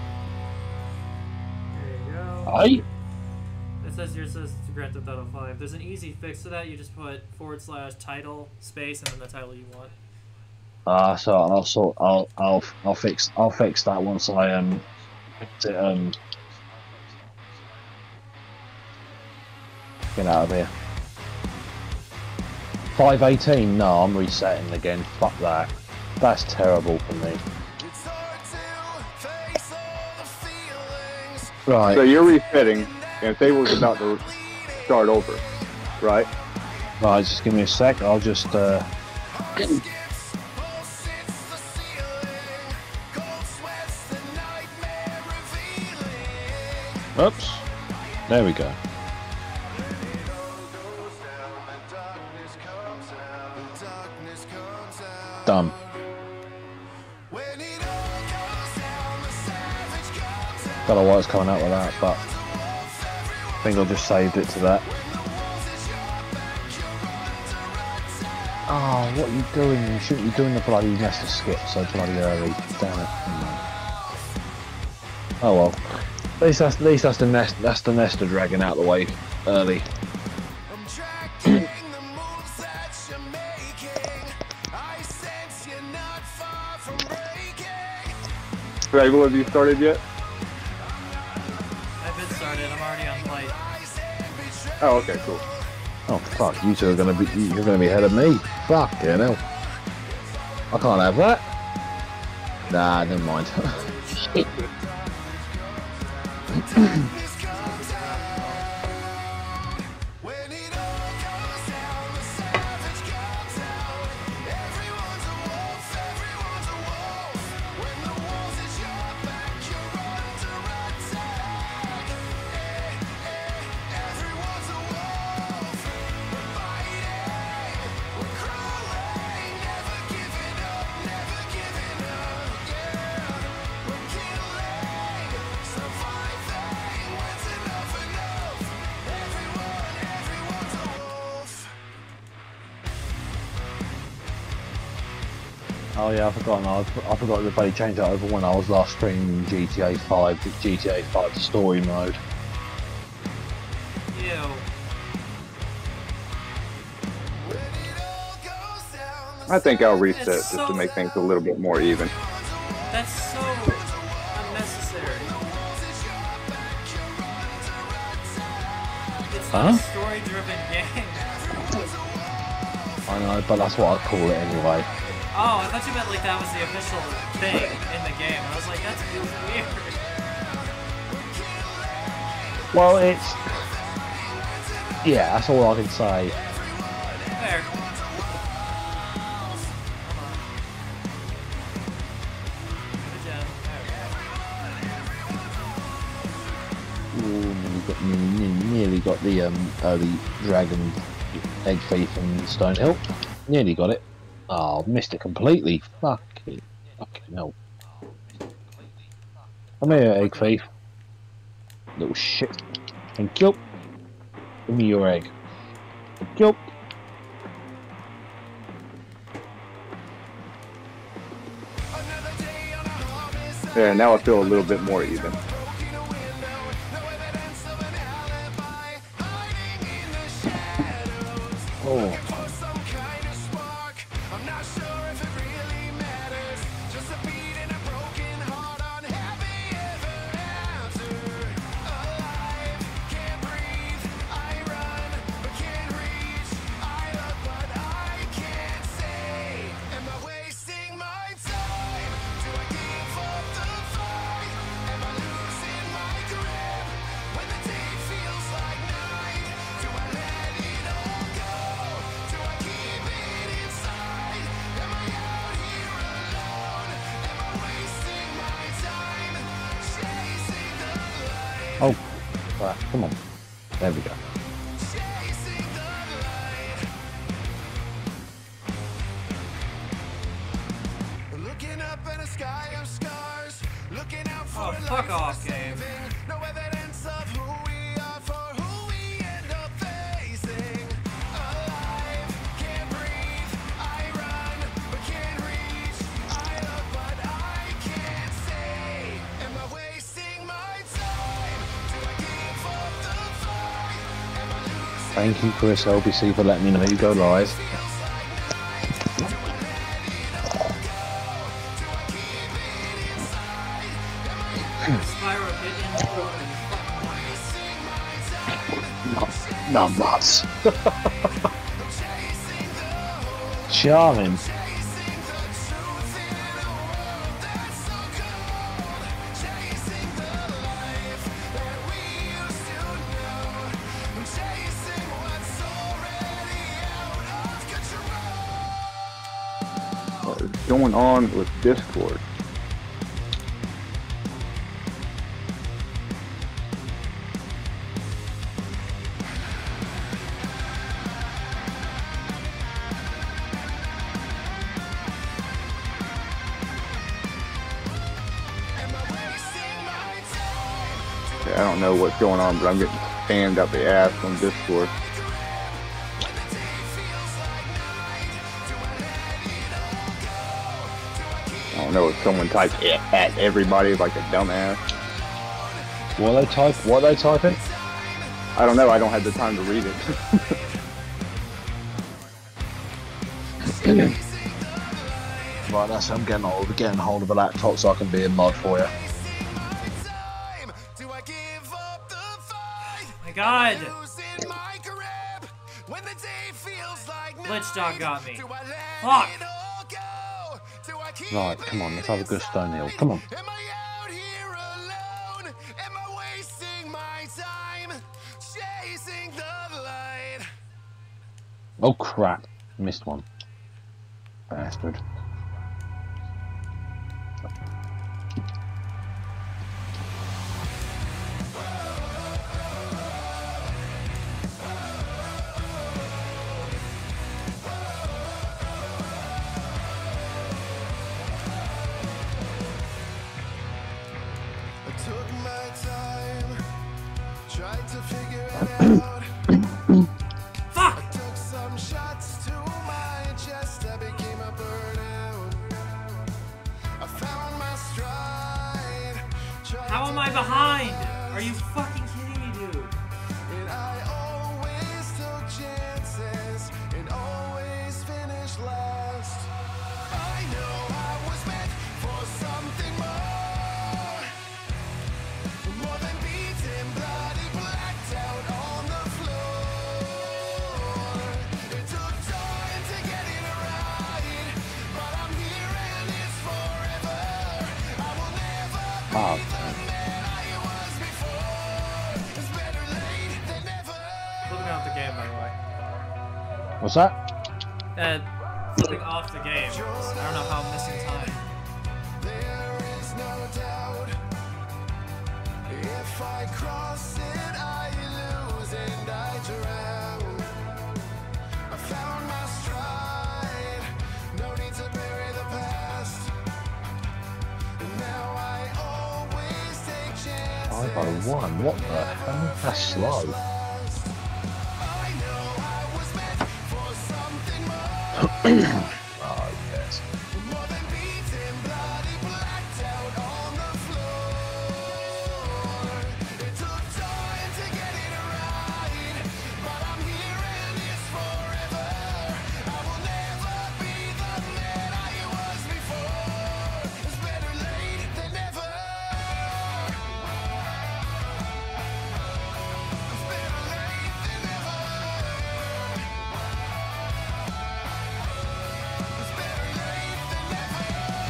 There you go. Aye. It says yours says Grand Theft Auto five. There's an easy fix to that. You just put forward slash title space and then the title you want. Ah, uh, so I'll sort. I'll I'll I'll fix. I'll fix that once I um. To, um. Get out of here. five eighteen? No, I'm resetting again. Fuck that. That's terrible for me. It's hard to face all the feelings. Right. So you're resetting, and Sable's about to start over, right? Right, just give me a sec. I'll just uh. Oops. There we go. Done. Don't know why it's coming out with that, but I think I just saved it to that. Oh, what are you doing? You shouldn't be doing the bloody Nesta skip so bloody early. Damn it. Oh well. At least that's, at least that's the nest. That's the Nesta dragon out of the way early. I'm tracking the moves that you're making. I sense you're not far from breaking. Fraggle, have you started yet? I've been started. I'm already on flight. Oh, okay, cool. Oh fuck! You two are gonna be. You're gonna be ahead of me. Fuck you know. I can't have that. Nah, never mind. When it all goes down, the savage comes out. Everyone's a wolf, everyone's a wolf. When the wolf is your back, you're under attack. Eh, eh, everyone's a wolf. We're fighting, we're crawling, never giving up, never giving up. Yeah, we're killing, surviving. When's enough enough? Everyone, everyone's a wolf. Oh yeah, I forgot. I, I forgot that they changed that over when I was last streaming G T A five. G T A five story mode. Ew. When it all goes down, the I think I'll reset It's just to so- make things a little bit more even. That's so unnecessary. It's not Huh? a story-driven game. I know, but that's what I call it anyway. Oh, I thought you meant like that was the official thing in the game. I was like, that's weird. Well, it's yeah, that's all I can say. Fair. Good job. Ooh, nearly got, nearly, nearly got the um, early dragon egg thief and Stonehill. Nearly got it. Oh, missed it completely. Fucking, fucking hell. Come here, egg thief. Little shit. Thank you. Give me your egg. Thank you. another day on a harvest. Yeah, now I feel a little bit more even. Broken a window, no evidence of an alibi. Hiding in the shadows. Oh. For some kind of spark. I'm not sure if it really matters. Just a beat and a broken heart on heavy ever after. Alive, can't breathe. I run, but can't reach. I look, but I can't see. Am I wasting my time? Do I give up the fight? Am I losing my grip when the day feels like night? Do I let it all go? Do I keep it inside? Am I out here alone? Am I wasting my time chasing the light? Oh, right, come on. There we go. Chasing the light. Looking up at a sky of scars. Looking out for Oh, life fuck worth off, game. saving. No evidence of who we are for who we end up facing. Alive, can't breathe. I run, but can't reach. I look, but I can't see. Am I wasting my time? Do I give up the fight? Am I losing? Thank you, Chris L B C, for letting me know you go live. Spyro hit in the corner. Numbers. Charming. What is going on with Discord? Okay, I don't know what's going on, but I'm getting spammed up the ass on Discord. don't know if someone typed it at everybody like a dumbass. What are they type? What are they typing? I don't know. I don't have the time to read it. Right, that's I'm getting hold, getting hold of a laptop so I can be in mod for you. My God! Glitch dog got me. Fuck! Right, come on, let's have a good stone hill. Come on. Oh crap, missed one. Bastard. Fuck! How am I behind? Are you fucking kidding me, dude? Oh, Flipping off the game, by the way. what's that? Uh, flipping off the game. I don't know how I'm missing time. If I cross it, I lose and I drown. I found my stride. No need to bury the past. And now I always take chances. five oh one, what the hell? That's slow. I know I was meant for something more. Oh, yes. More than beaten, bloody, blacked out on the floor. It took time to get it right, but I'm here and it's forever. I will never be the man I was before. It's better late than never. It's better late than never. It's better late than never.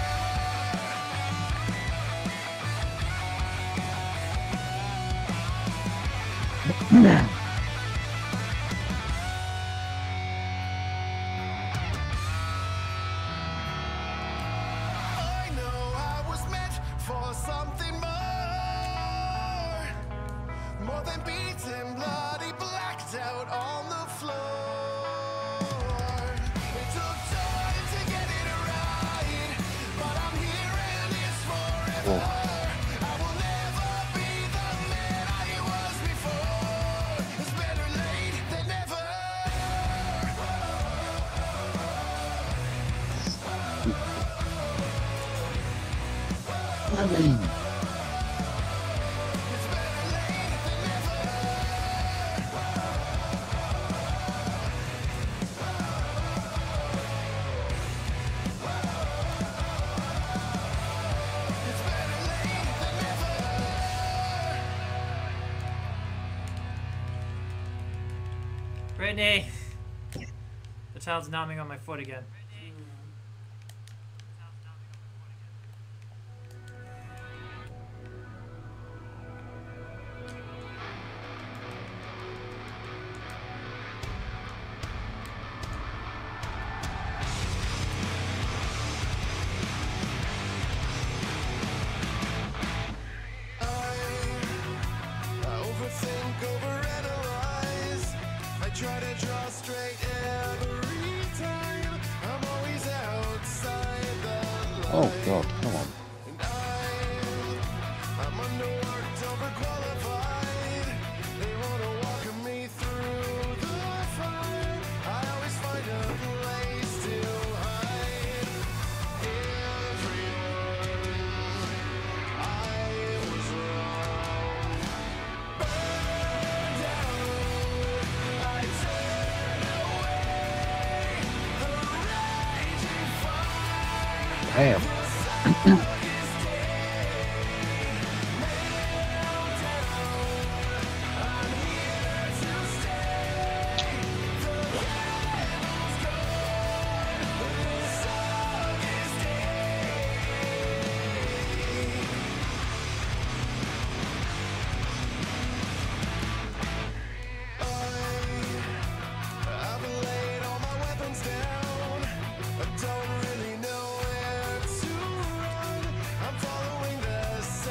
I know I was meant for something more. More than beaten, bloody, blacked out on the floor. It took time to get it right, but I'm here and it's forever. I will never be the man I was before. It's better late than never. It's better late than never. It's better late than never. Brittany! The child's nomming on my foot again. I overthink, overanalyze. I try to draw straight every time. I'm always outside the line. Oh god, come on. And I, I'm underworked, overqualified. They wanna walk me through the fire. I always find a place to hide. Everyone Damn. I've laid all my weapons down. I don't really know where to run. I'm following the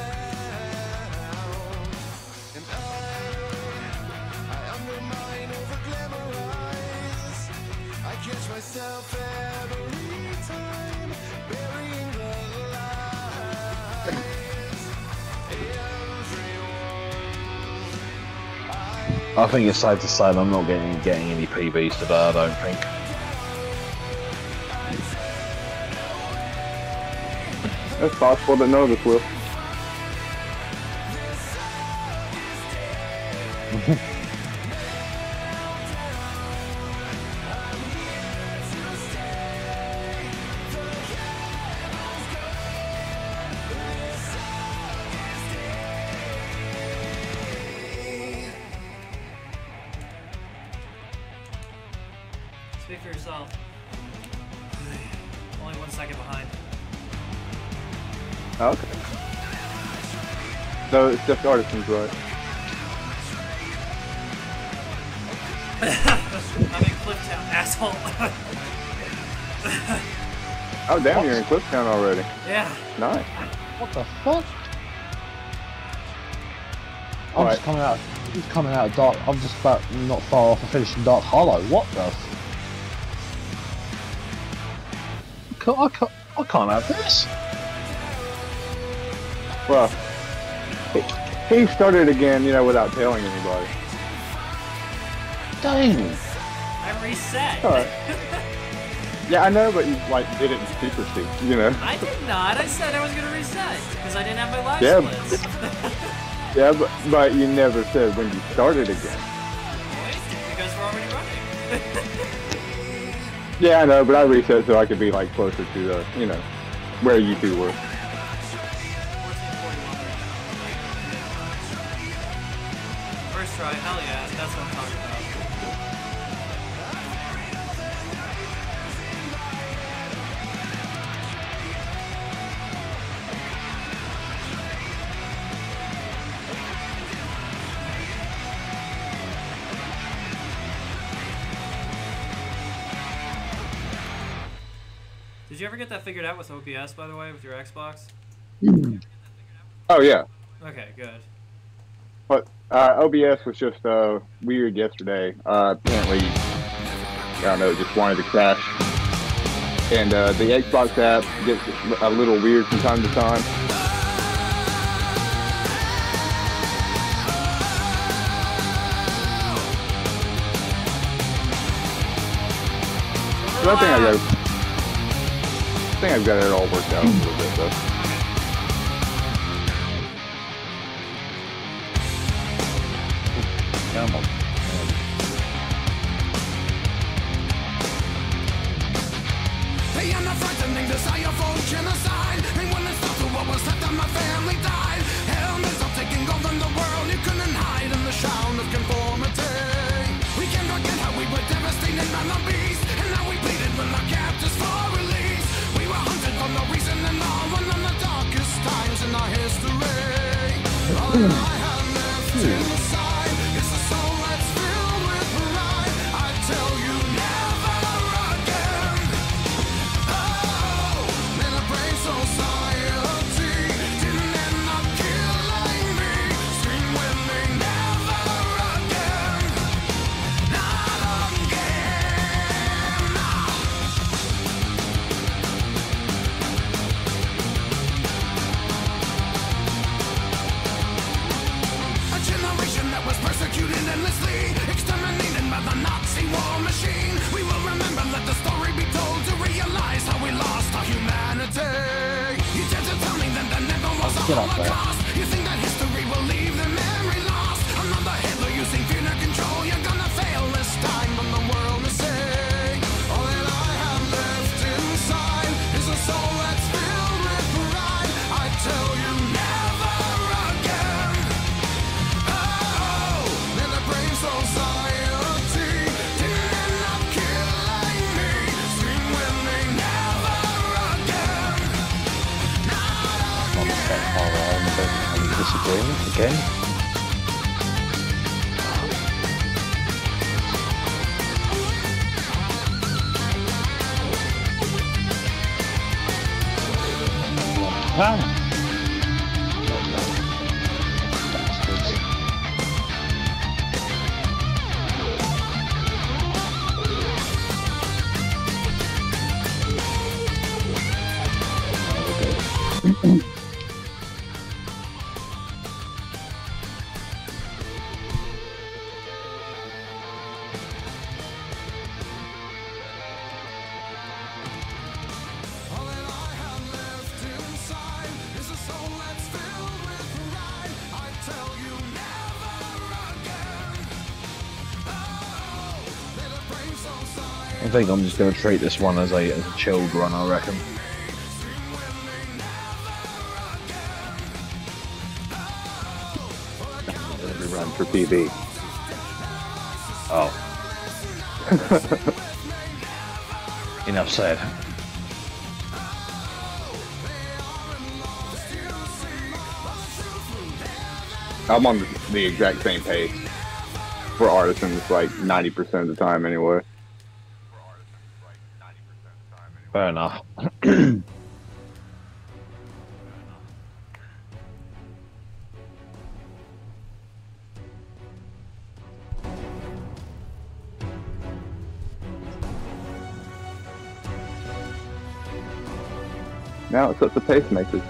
sound. And I, I undermine, over glamorize. I catch myself every time, burying the lies. Everyone, I think it's safe to say that I'm not getting getting any P Bs today. I don't think. It's possible that none of us will. Speak for yourself. Only one second behind. Okay. So it's just artisans, right? I'm in Clifftown, asshole. Oh, damn, you're in Clifftown already. Yeah. Nice. What the fuck? I'm Right. just coming out. Just coming out of Dark. I'm just about not far off of finishing Dark Hollow. What the? F- I can't, I can't. I can't have this. Well, he, he started again, you know, without telling anybody. Dang. I reset. Alright. Yeah, I know, but you, like, did it in secrecy, you know? I did not. I said I was gonna reset because I didn't have my live Yeah. splits. Yeah, but, but you never said when you started again. Wait, because we're already running. Yeah, I know, but I reset so I could be, like, closer to the, you know, where you two were. First try, hell yeah, that's what I'm talking about. Did you ever get that figured out with O B S, by the way, with your Xbox? Oh, yeah. Okay, good. But uh, O B S was just uh, weird yesterday. Uh, apparently, I don't know, just wanted to crash. And uh, the Xbox app gets a little weird from time to time. But I think I got, I think I've got it all worked out a little bit though. Come on. Hey, I'm not frightening desire for genocide. And when it's not to what was left of my family died. Helmets are taking over the world. You couldn't hide in the shroud of conformity. We can't forget how we were devastated by the beast. And now we pleaded with our captors for release. We were hunted for no reason at all. One of the darkest times in our history. All that I have left inside is a soul that's filled with pride. I tell you never again. Oh, man, I pray society didn't end up killing me. Scream with me, never again. Not again. A generation that was persecuted endlessly, exterminated by the Nazi war machine. We will remember, let the story be told to realize how we lost our humanity. You dare to tell me that there never was a Get up there. Holocaust? You think that history will leave the memory lost? Another Hitler using fear to control. You're gonna fail this time from the world to see. All that I have left inside is a soul that's filled society did not killing me. Scream when they never again. Not that far away, and I don't have any disagreement again. Ah. Bastards. All that I have left inside is a soul that's filled with pride. I tell you never again. Oh, let a brave society I think I'm just going to treat this one as a, as a chilled run, I reckon. Every run for P B. Oh. Enough said. I'm on the exact same pace for Artisans, like ninety percent of the time anyway. Fair enough. Now it's up to pacemakers.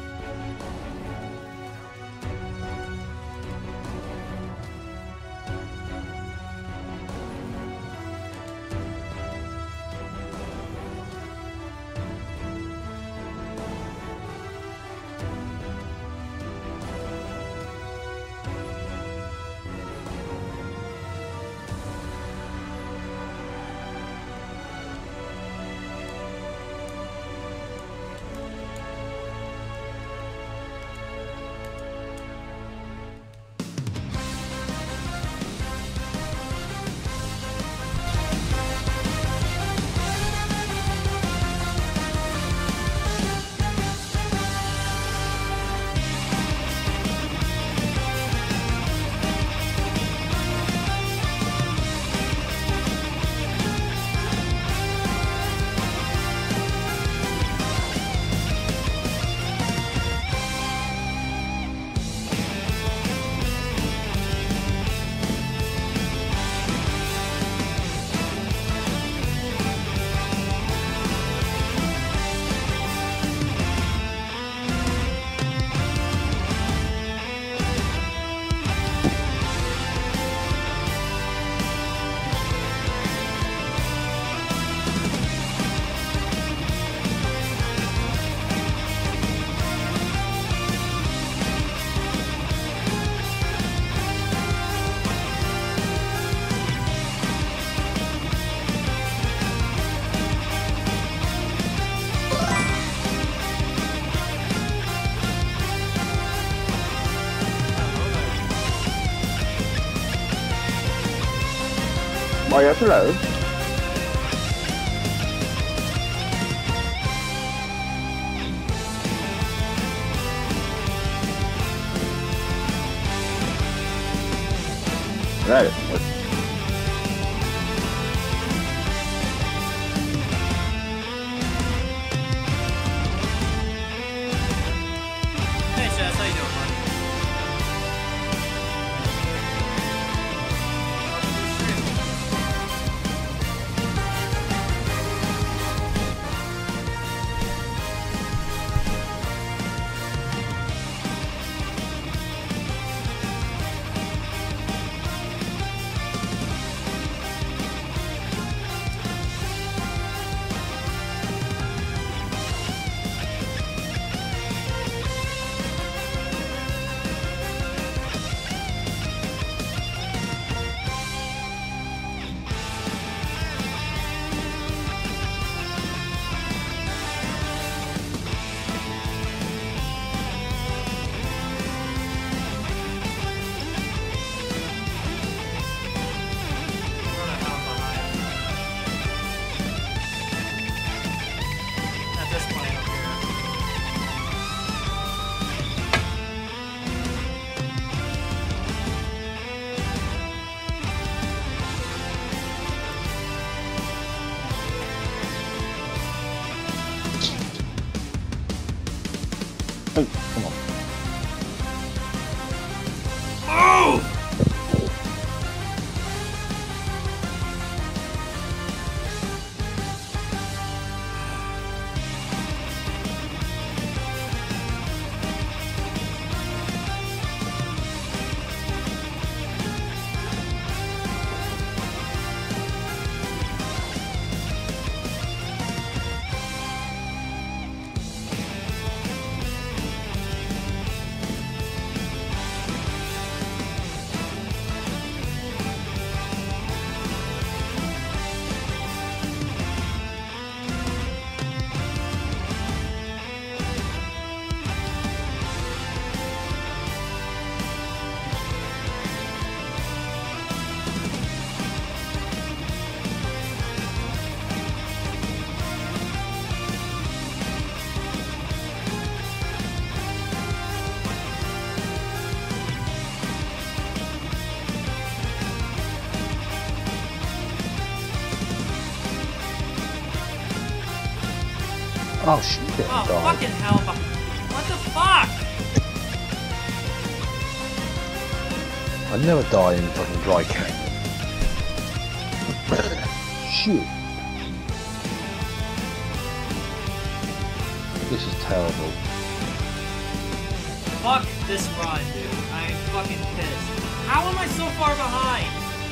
Oh, yes, hello. Right. Hey, Chaz, how you doing, man? Oh shit! Oh, I died. fucking hell. What the fuck? I never die in fucking dry canyon. Shit. This is terrible. Fuck this run, dude. I'm fucking pissed. How am I so far behind?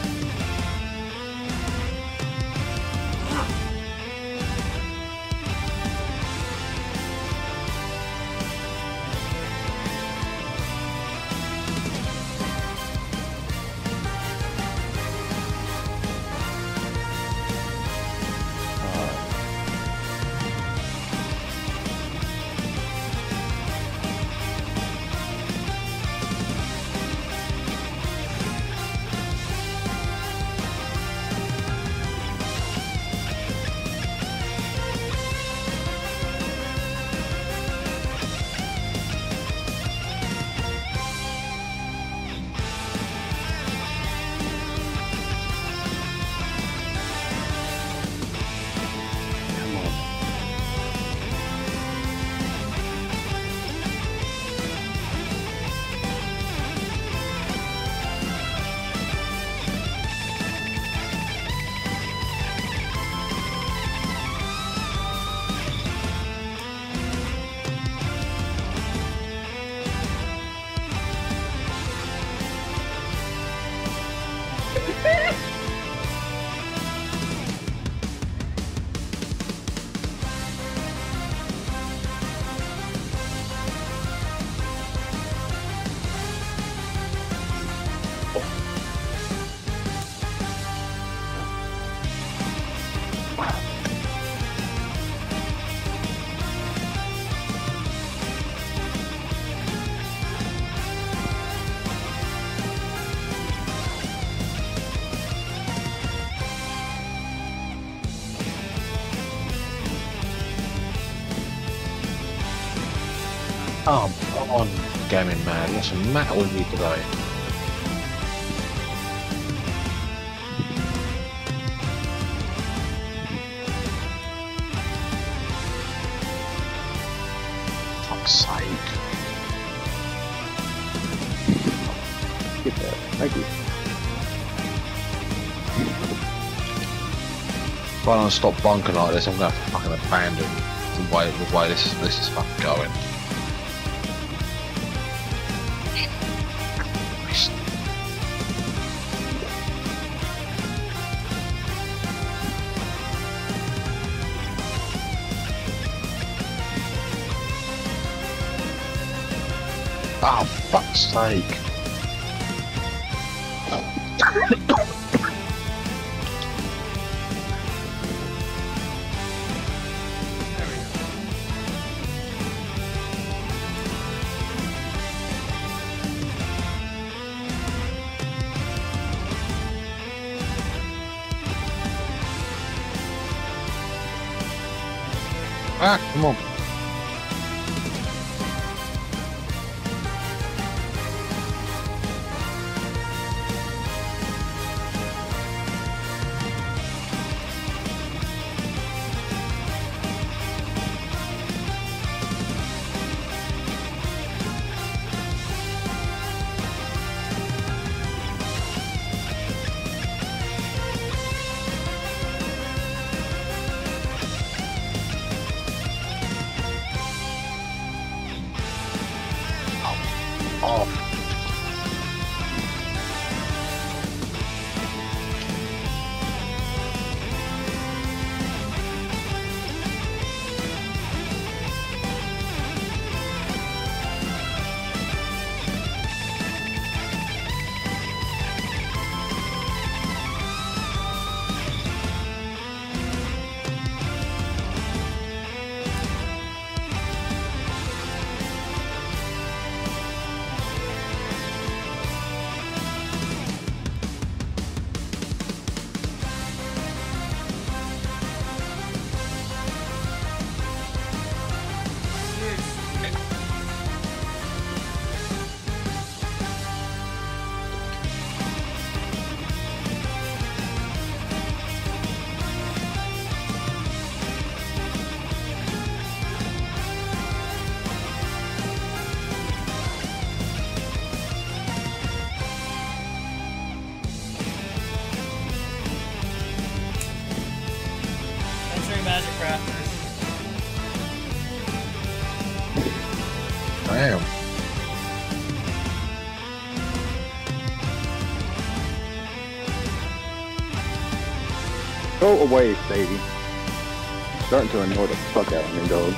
Oh, come on, gaming man. What's the matter with you today? Fuck's sake. Get that. Thank you. If I don't stop bunking like this, I'm gonna have to fucking abandon the way the way this is this is fucking going. Oh, fuck's sake. Ah, come on. magic crafters. Damn. Go away, Sadie. Starting to annoy the fuck out of me, dog.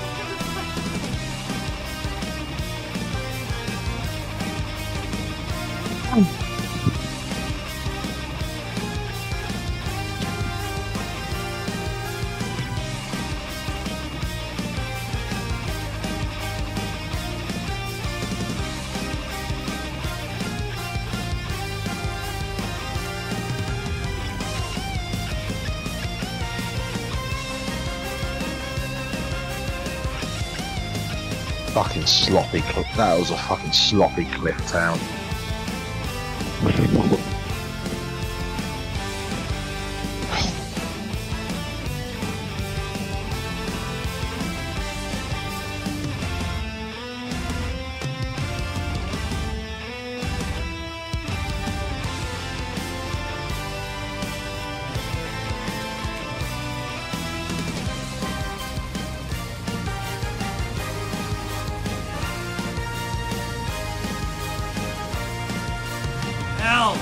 Fucking sloppy. Cl- that was a fucking sloppy cliff town. Ow!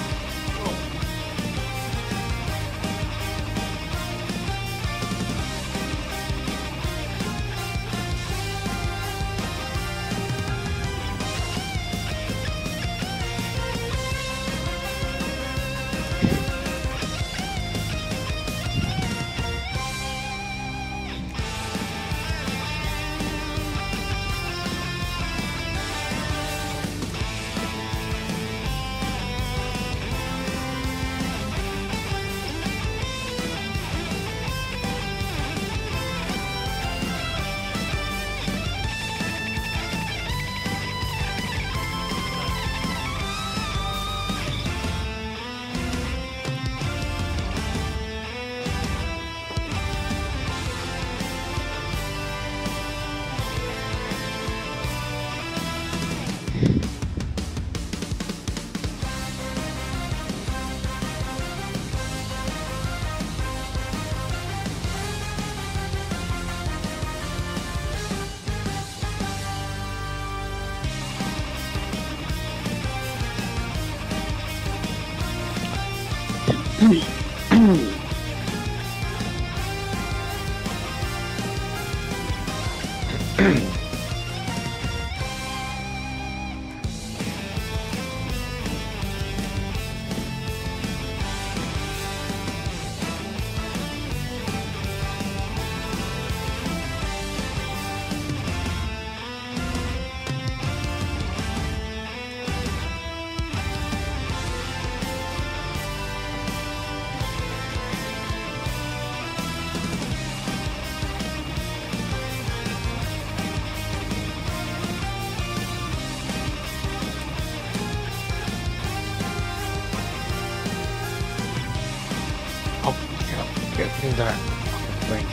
Get me that fucking thing.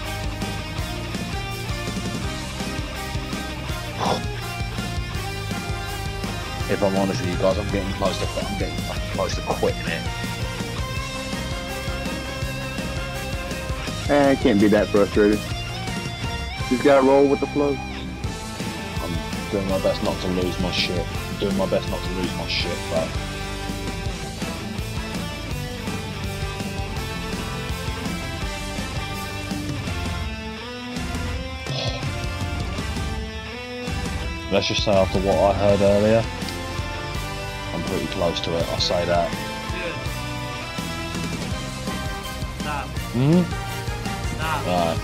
If I'm honest with you guys, I'm getting close to I'm getting fucking close to quitting it. Eh, I can't be that frustrated. Just gotta roll with the flow. I'm doing my best not to lose my shit. I'm doing my best not to lose my shit, but let's just say after what I heard earlier, I'm pretty close to it, I'll say that. Dude. Stop. Hmm? Stop. Right.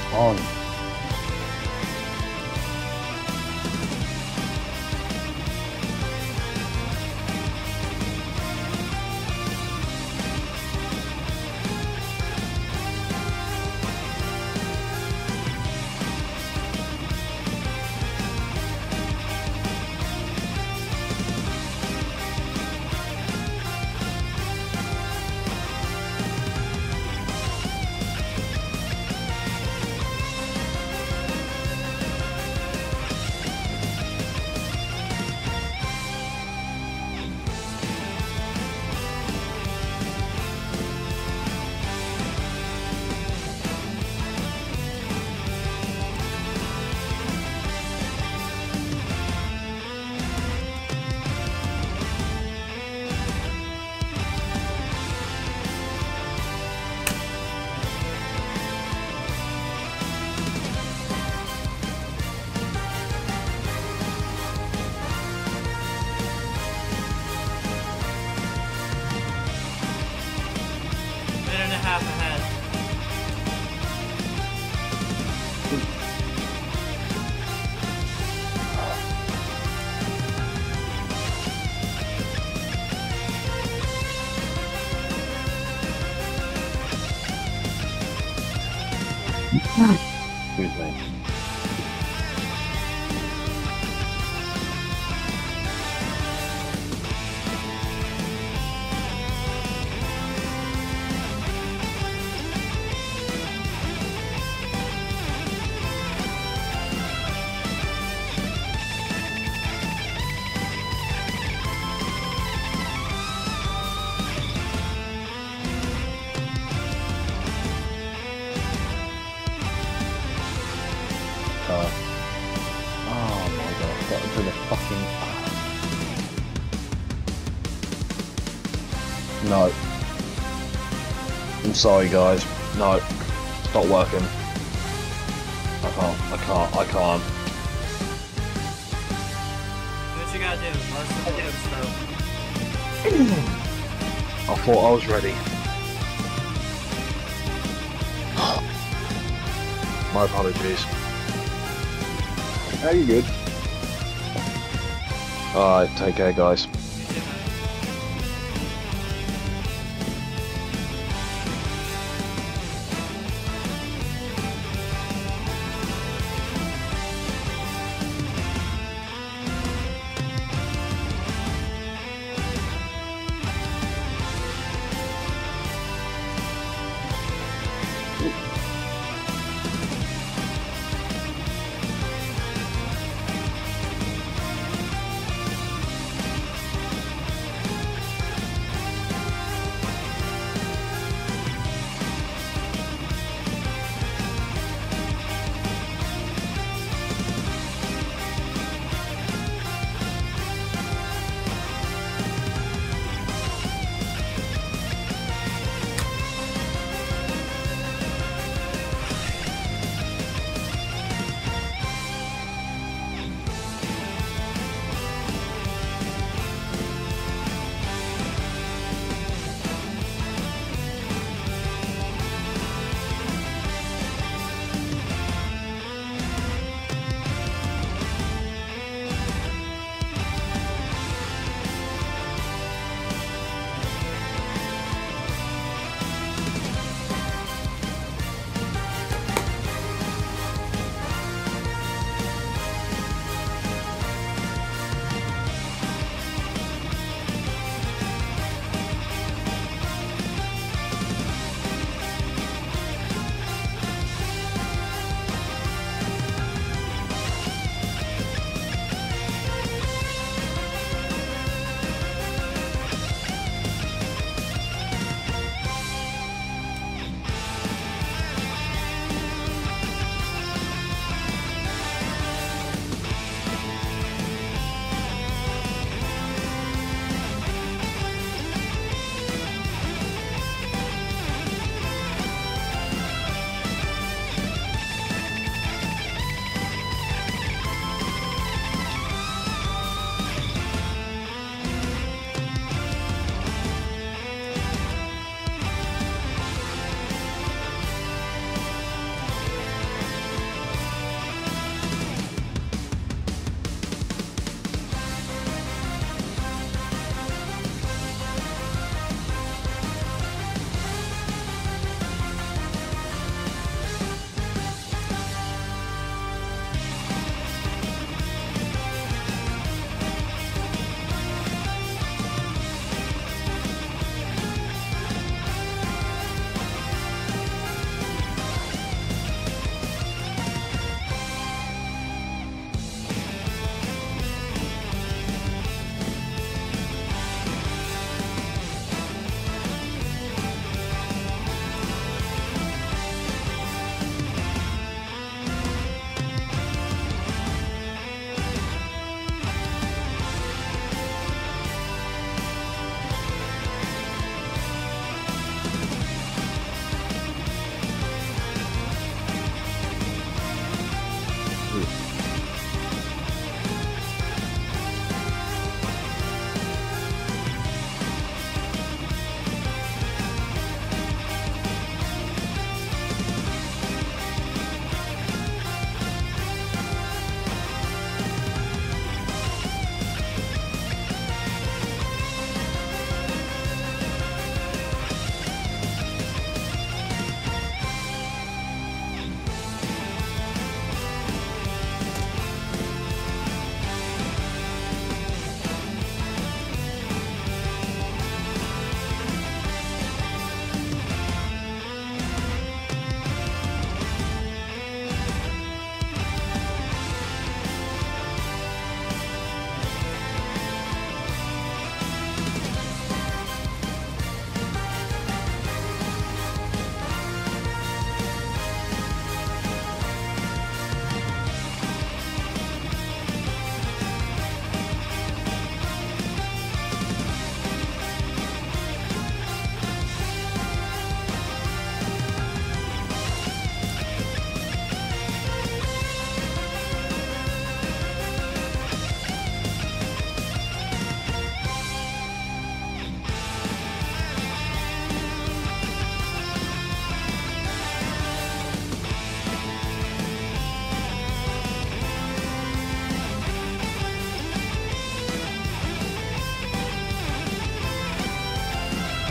on. Minute and a half ahead. Excuse me. Uh, oh my god, got into the fucking. No. I'm sorry, guys. No. It's not working. I can't. I can't. I can't. Do what you gotta do. Most of the good stuff. I thought I was ready. My apologies. Are you good? Alright, take care, guys.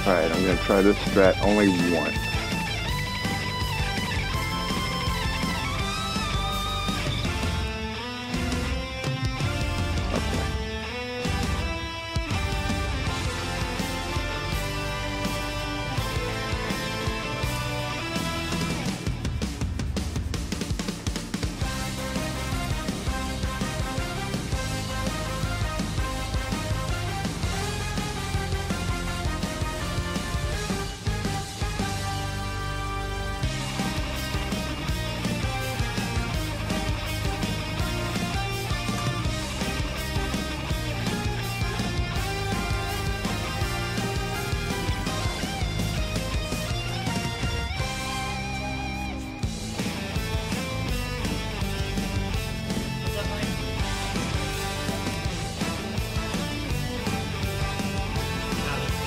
Alright, I'm gonna try this strat only once. What's up, Mike? Got it.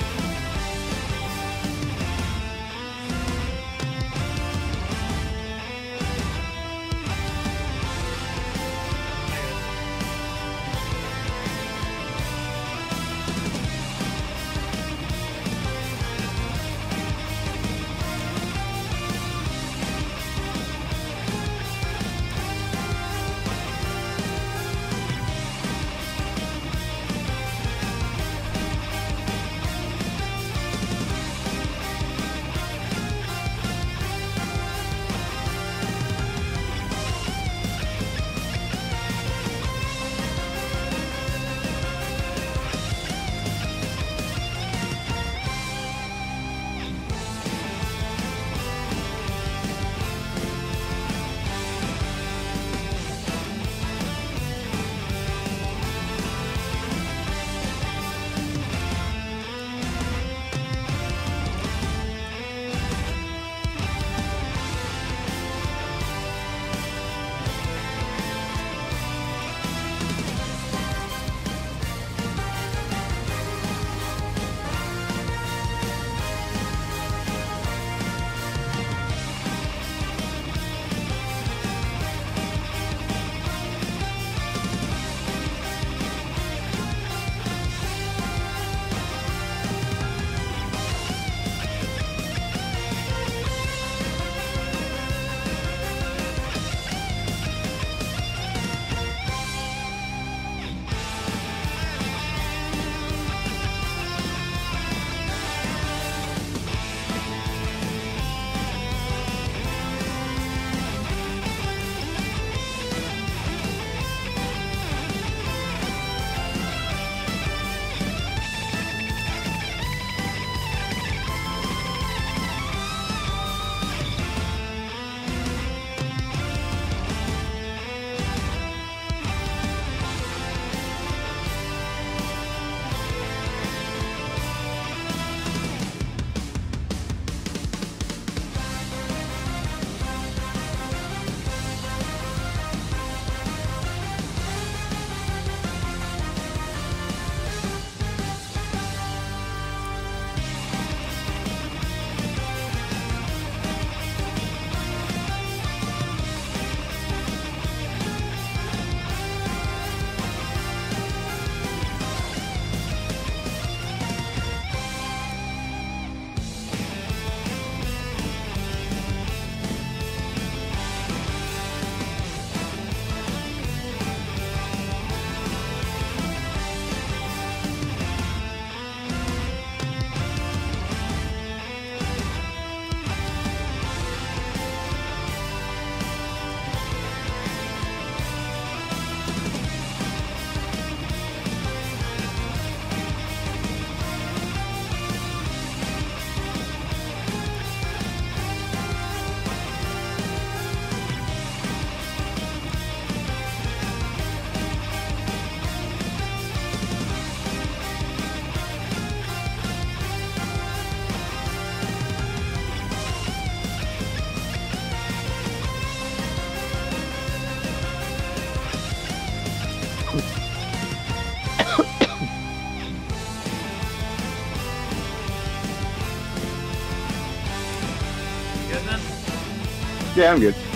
Yeah, I'm good. About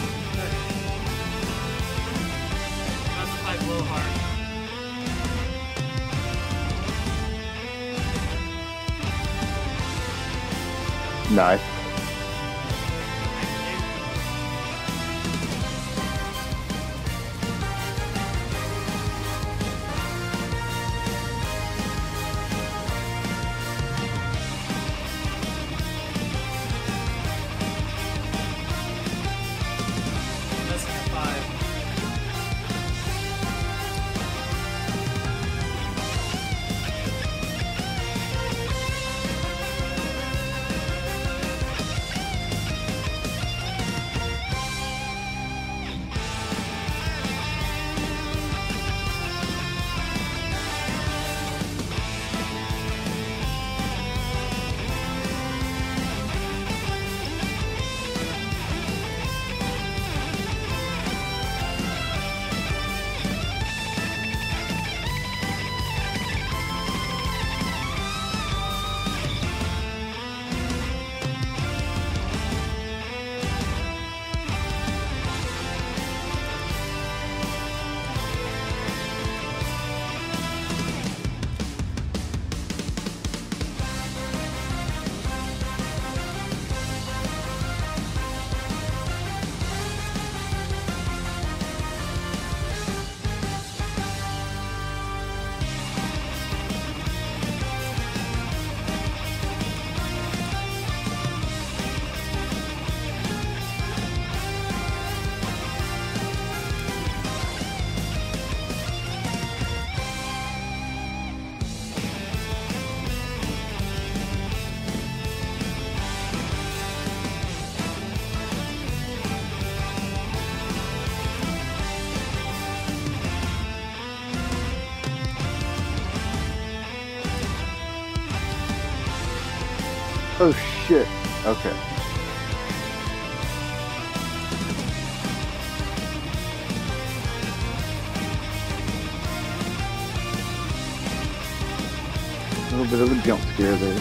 to fight Blowheart. Nice. That's a five. Oh shit. Okay. A little bit of a jump scare there.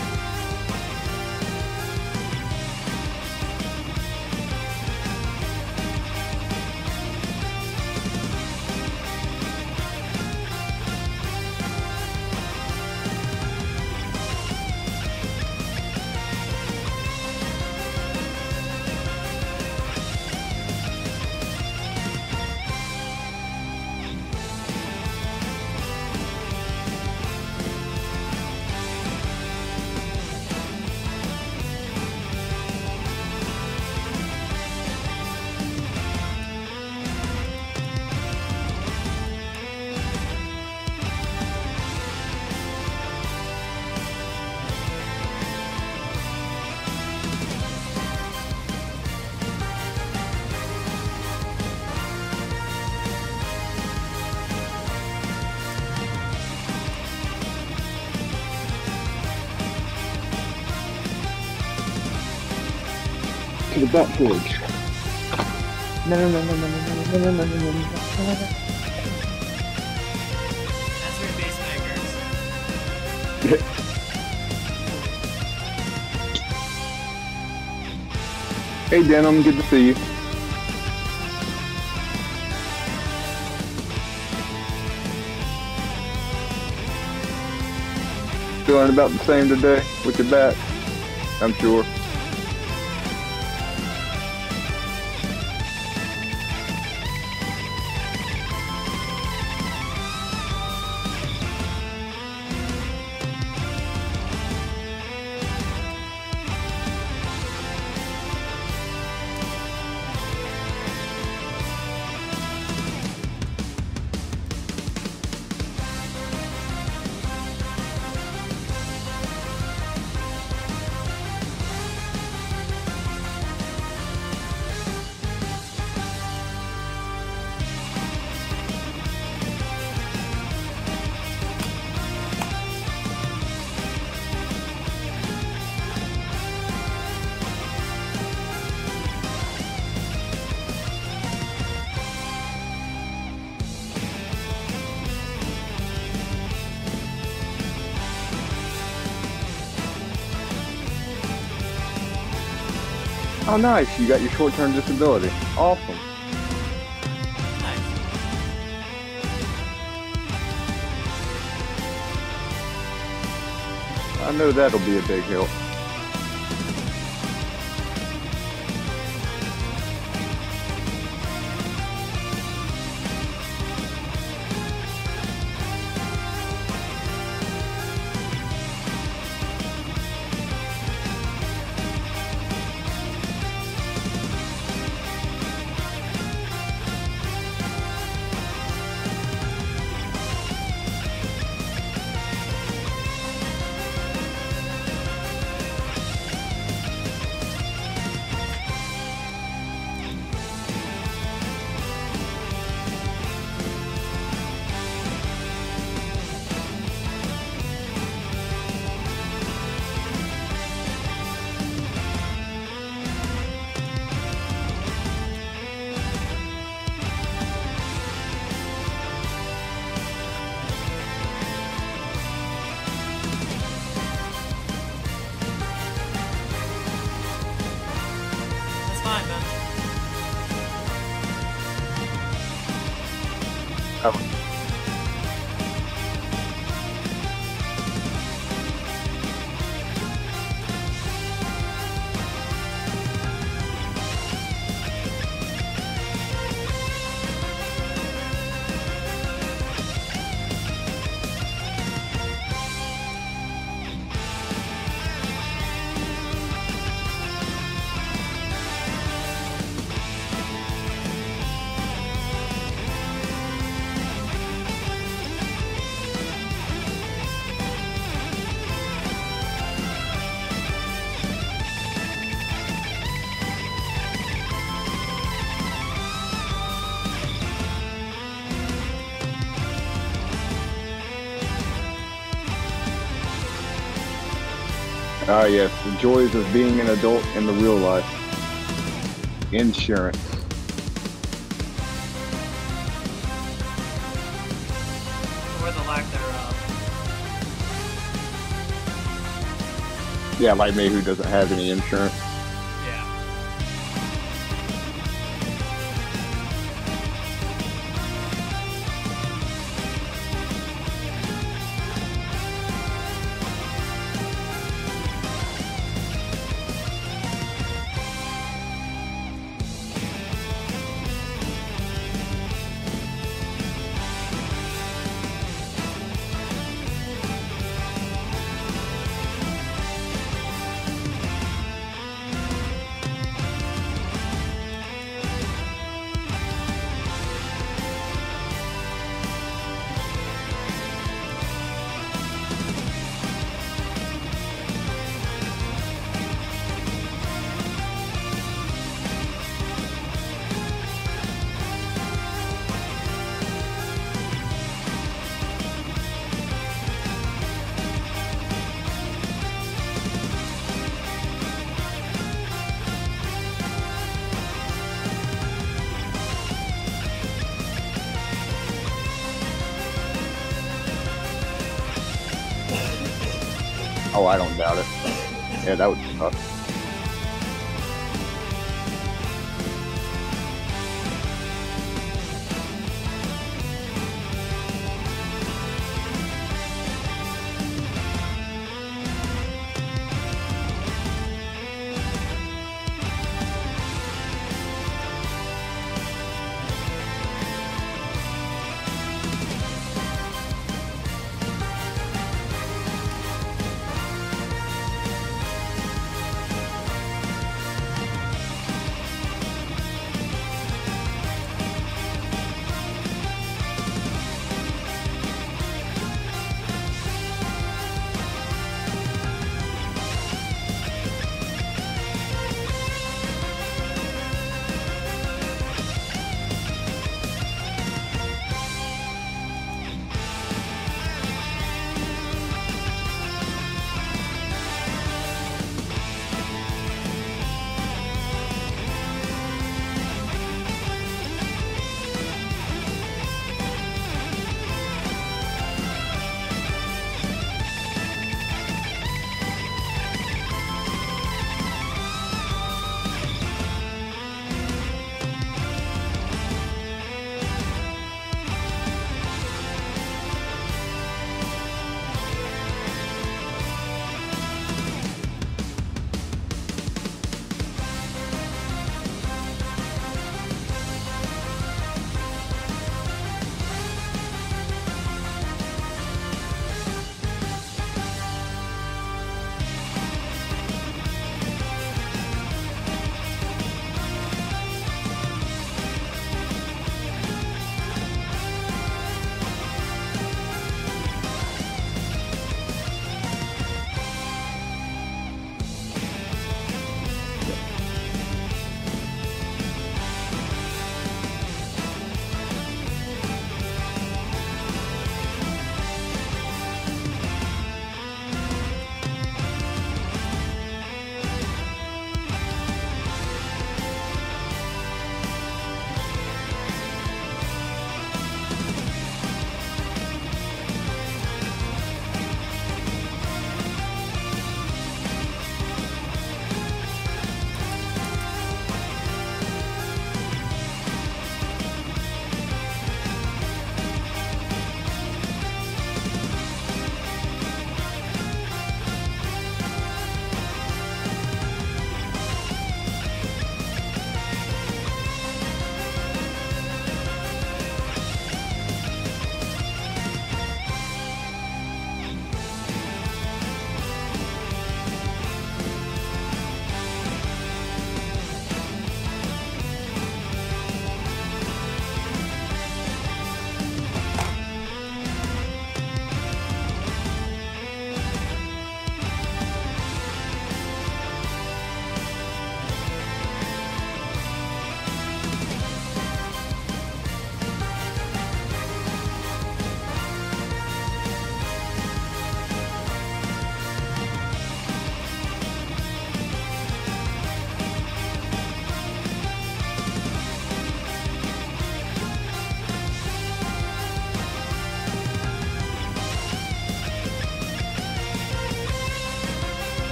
To the back forge. No, no, no, no, no, no, no, no, no, no, no, no. That's where base makers. Hey, Denim, good to see you. Feeling about the same today with your back, I'm sure. Oh, nice. You got your short-term disability. Awesome. Nice. I know that'll be a big help. Ah, yes, the joys of being an adult in the real life. Insurance. Or the lack thereof. Yeah, like me, who doesn't have any insurance. Yeah. Oh, I don't doubt it. Yeah, that would suck.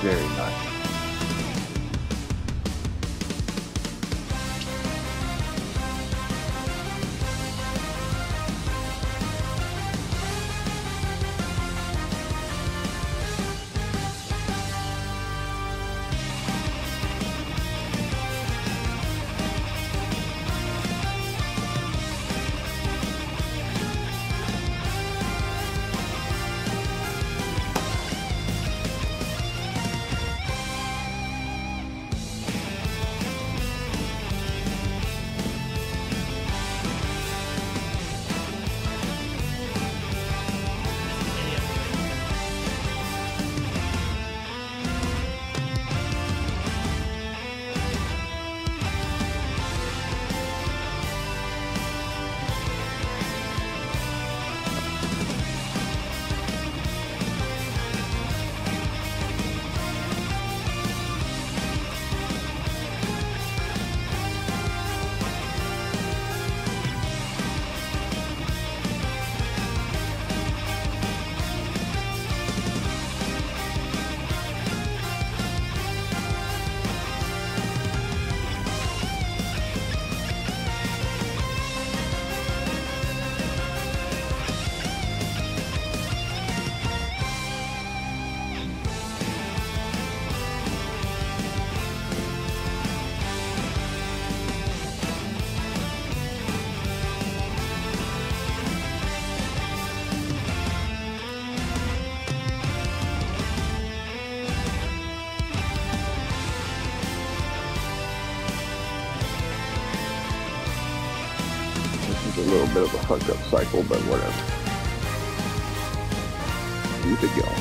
Very nice. A little bit of a fucked up cycle, but whatever. Keep it going.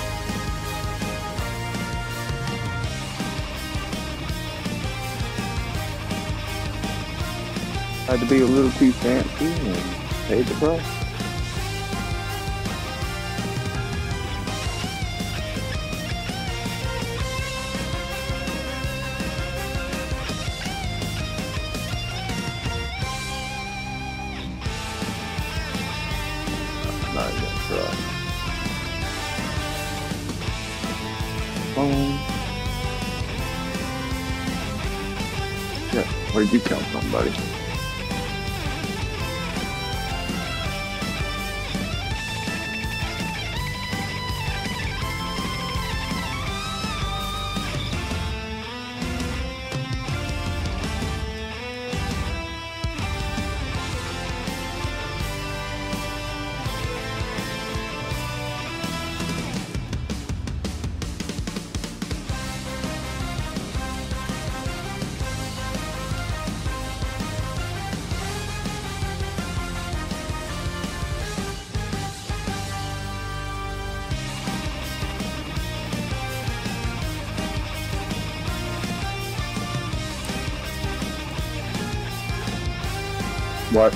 Had to be a little too fancy and paid the price. Not even try. Phone. Yeah, where did you come from, buddy? What?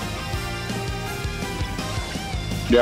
Yeah.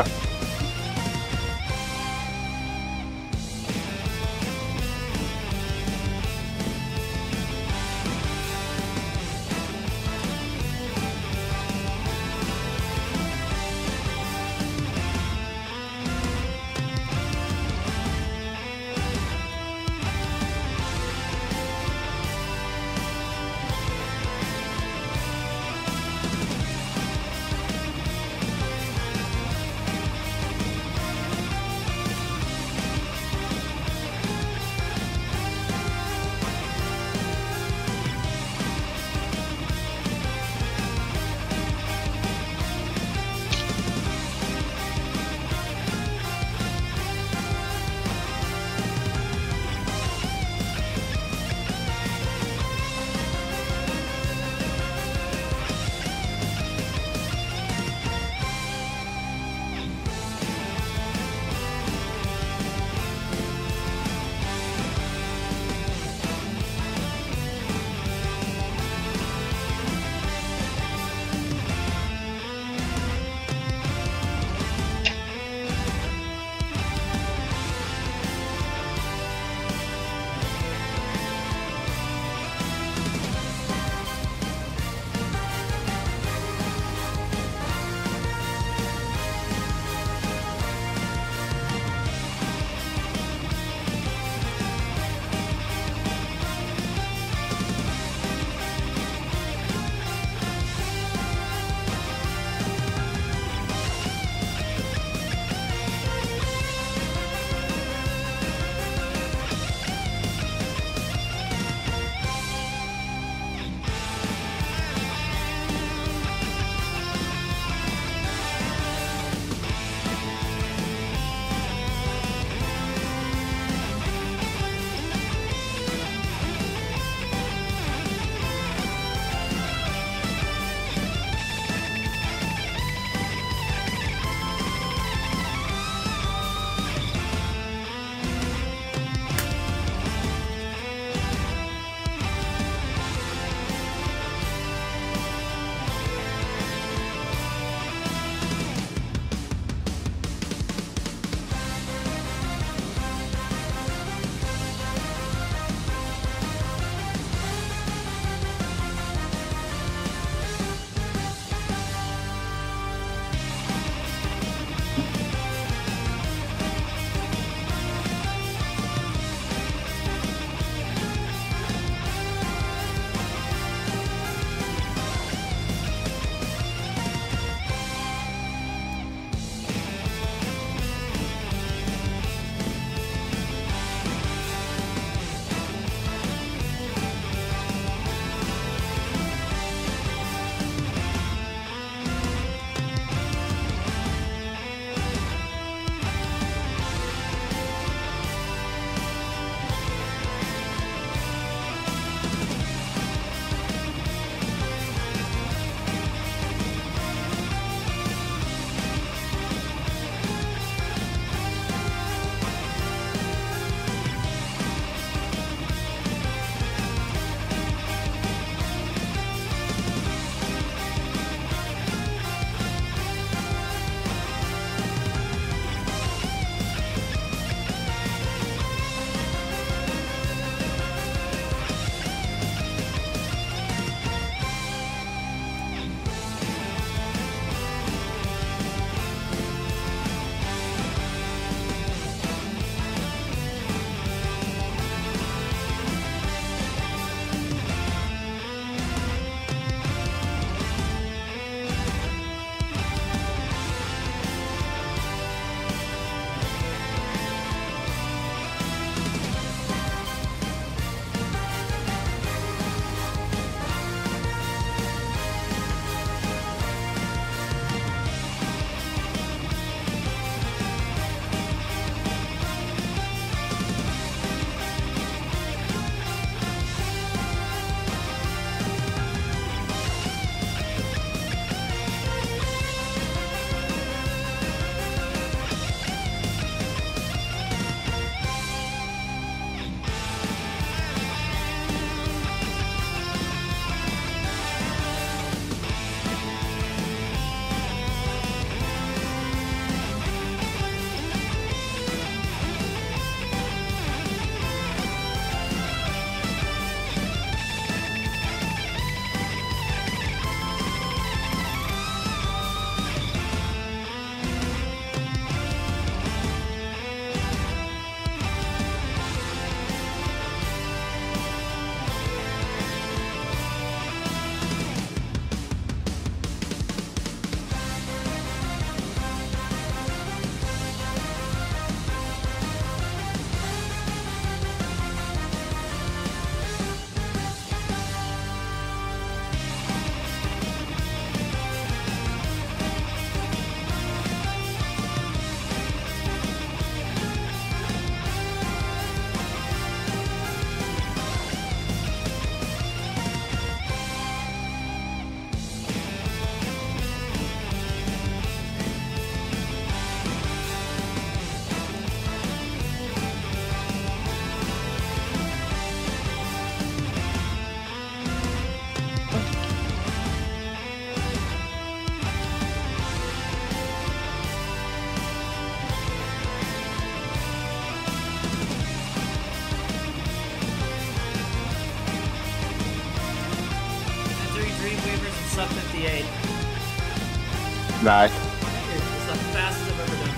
Nice. It's the fastest I've ever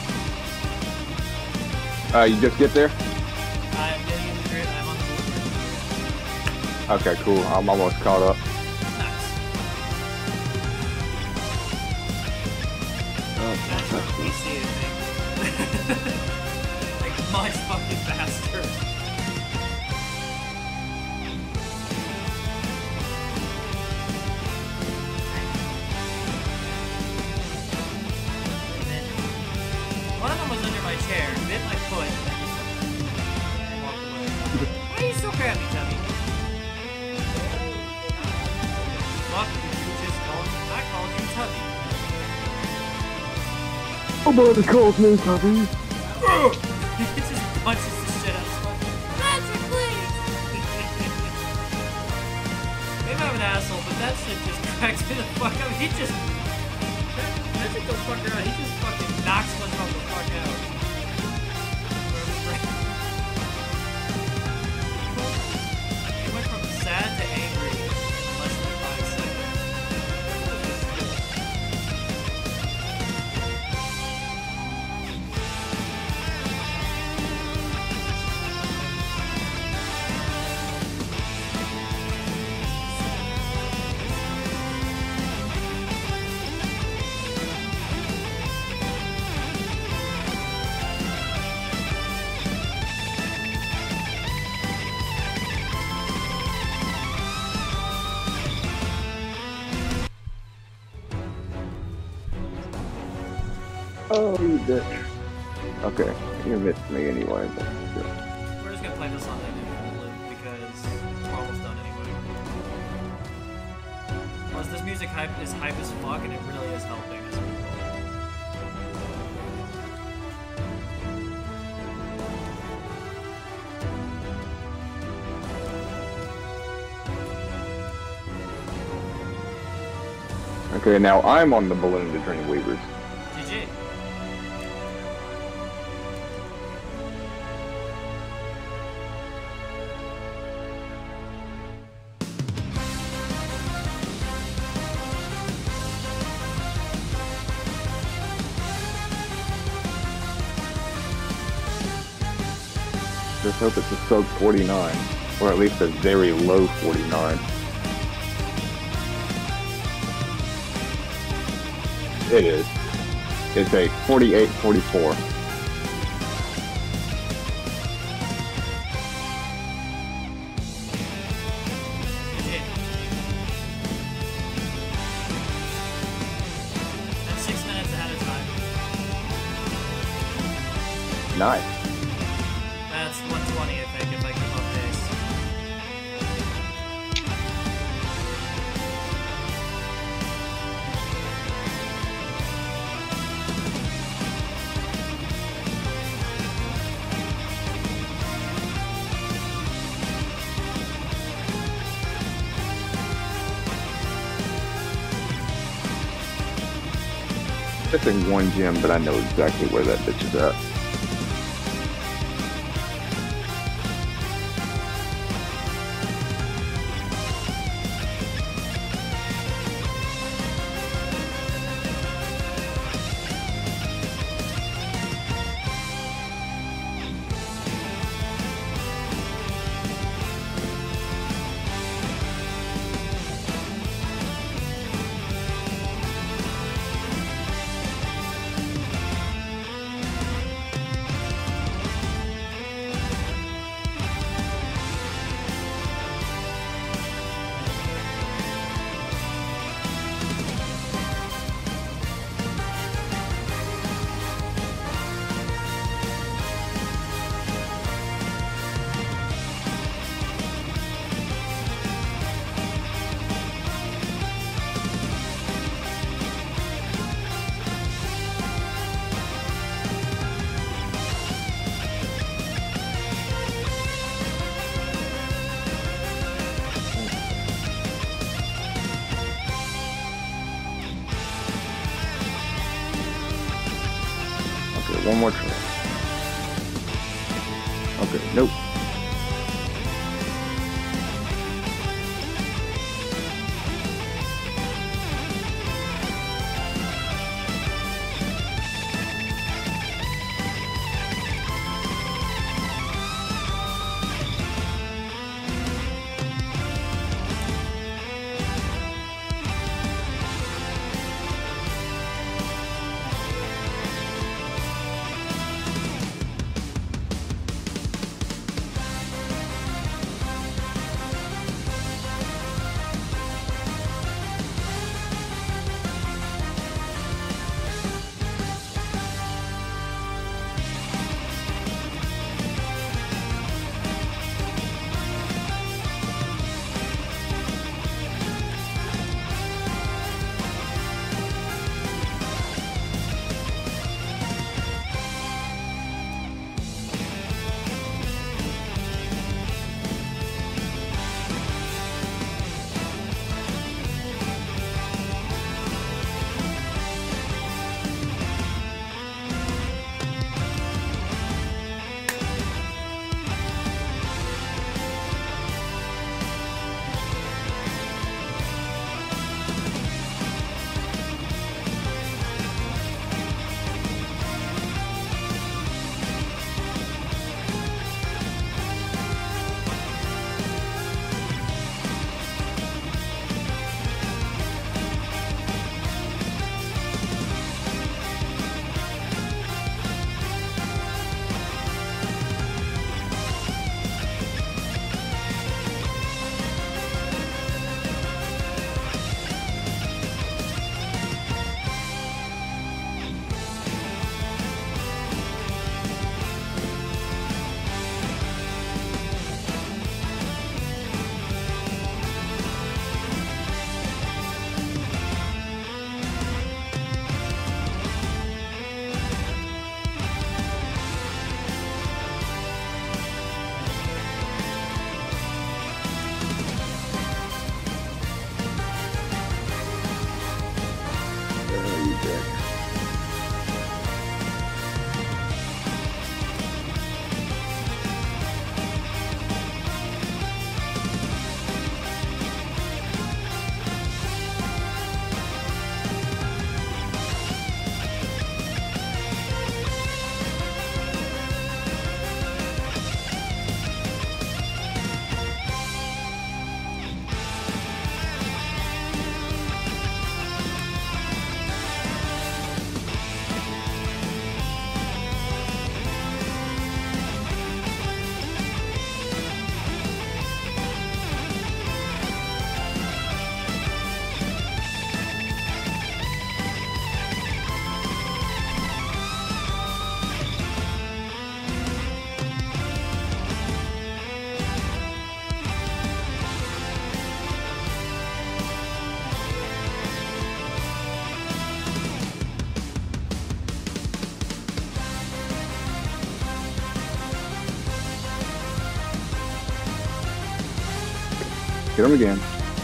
done. Uh, you just get there? I'm getting in the grid. I'm on the board. Okay, cool. I'm almost caught up. Nice. Oh, That's not P C, I think. Like, much fucking faster. And then, one of them was under my chair, bit my foot, and then just walked away. Why are you so crabby, Tubby? Fuck, did you just call me? I called you Tubby. Nobody calls me Tubby. He just punches the shit out of someone. Patrick, please! Maybe I'm an asshole, but that shit just cracks me the fuck up. He just... Patrick don't fuck around. He just fucking knocks SpongeBob the fuck out. He went from sad to angry in less than five seconds. Oh, you bitch. Okay, you missed me anyway. But sure. We're just gonna play this on the new loop because we're almost done anyway. Plus, this music hype is hype as fuck, and it really is helping as we go. Okay, now I'm on the balloon to Dreamweavers. G G. Just hope it's a soak forty-nine, or at least a very low forty-nine. It is. It's a forty-eight forty-four. G G. That's six minutes ahead of time. Nice. That's one twenty, I think, if I keep up pace. Missing one gem, but I know exactly where that bitch is at. One more try. Okay, nope. Get him again.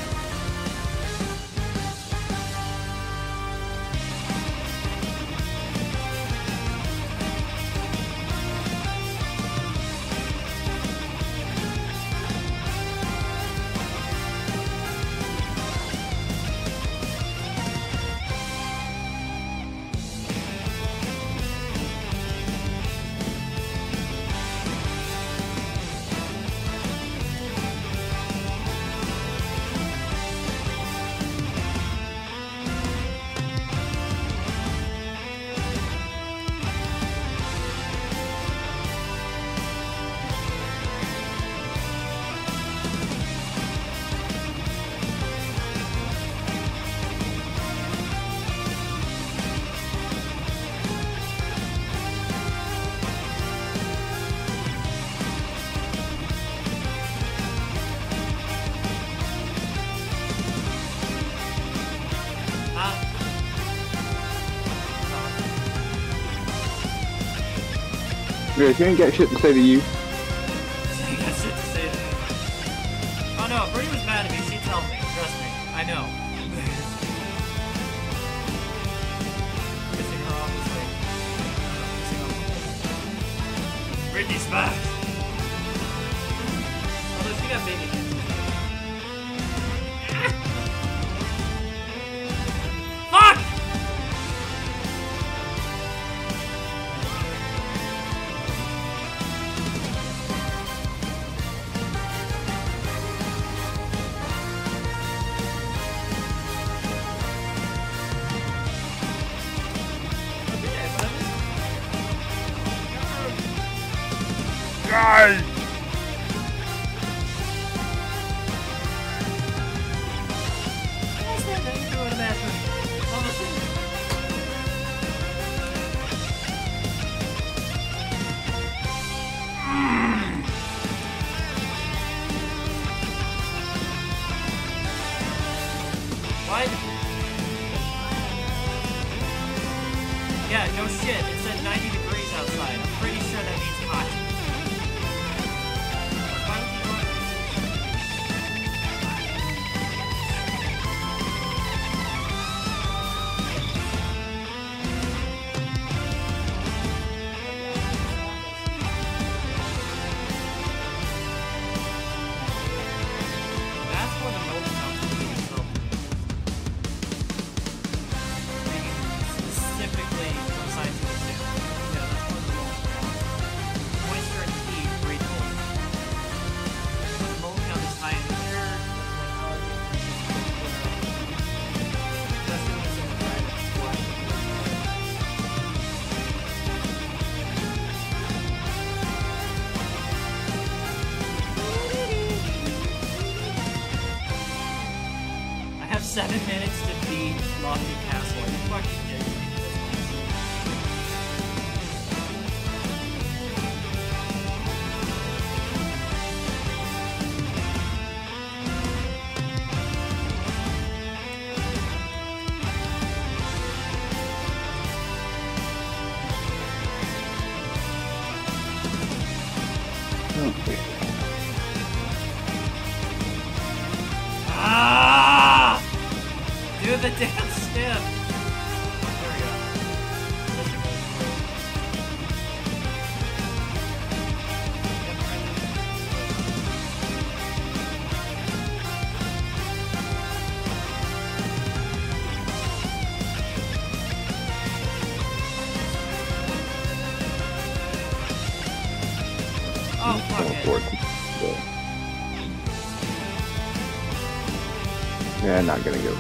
Yeah, she ain't got shit to say to you. She got shit to say to me. Oh no, if Brittany was mad at me, she'd tell me. Trust me. I know. Kissing her off is like... Kissing off. Brittany's back! Although she got baby hands. Fuck! Guys! What? Yeah, no shit. It said ninety degrees outside. I'm pretty sure that means hot. That's where the mold comes from. So, specifically from scientific standpoint. Yeah, that's where the mold comes from. Moisture and heat breed mold. When the mold count is high in the air, that's when allergies. Especially when it's in the diet, it's why. I have seven minutes to beat Lofty Castle. Are you fucking kidding me? Ah! Do the damn step. There we go. Yep, right there. Oh, fuck it. Yeah, not gonna go for it.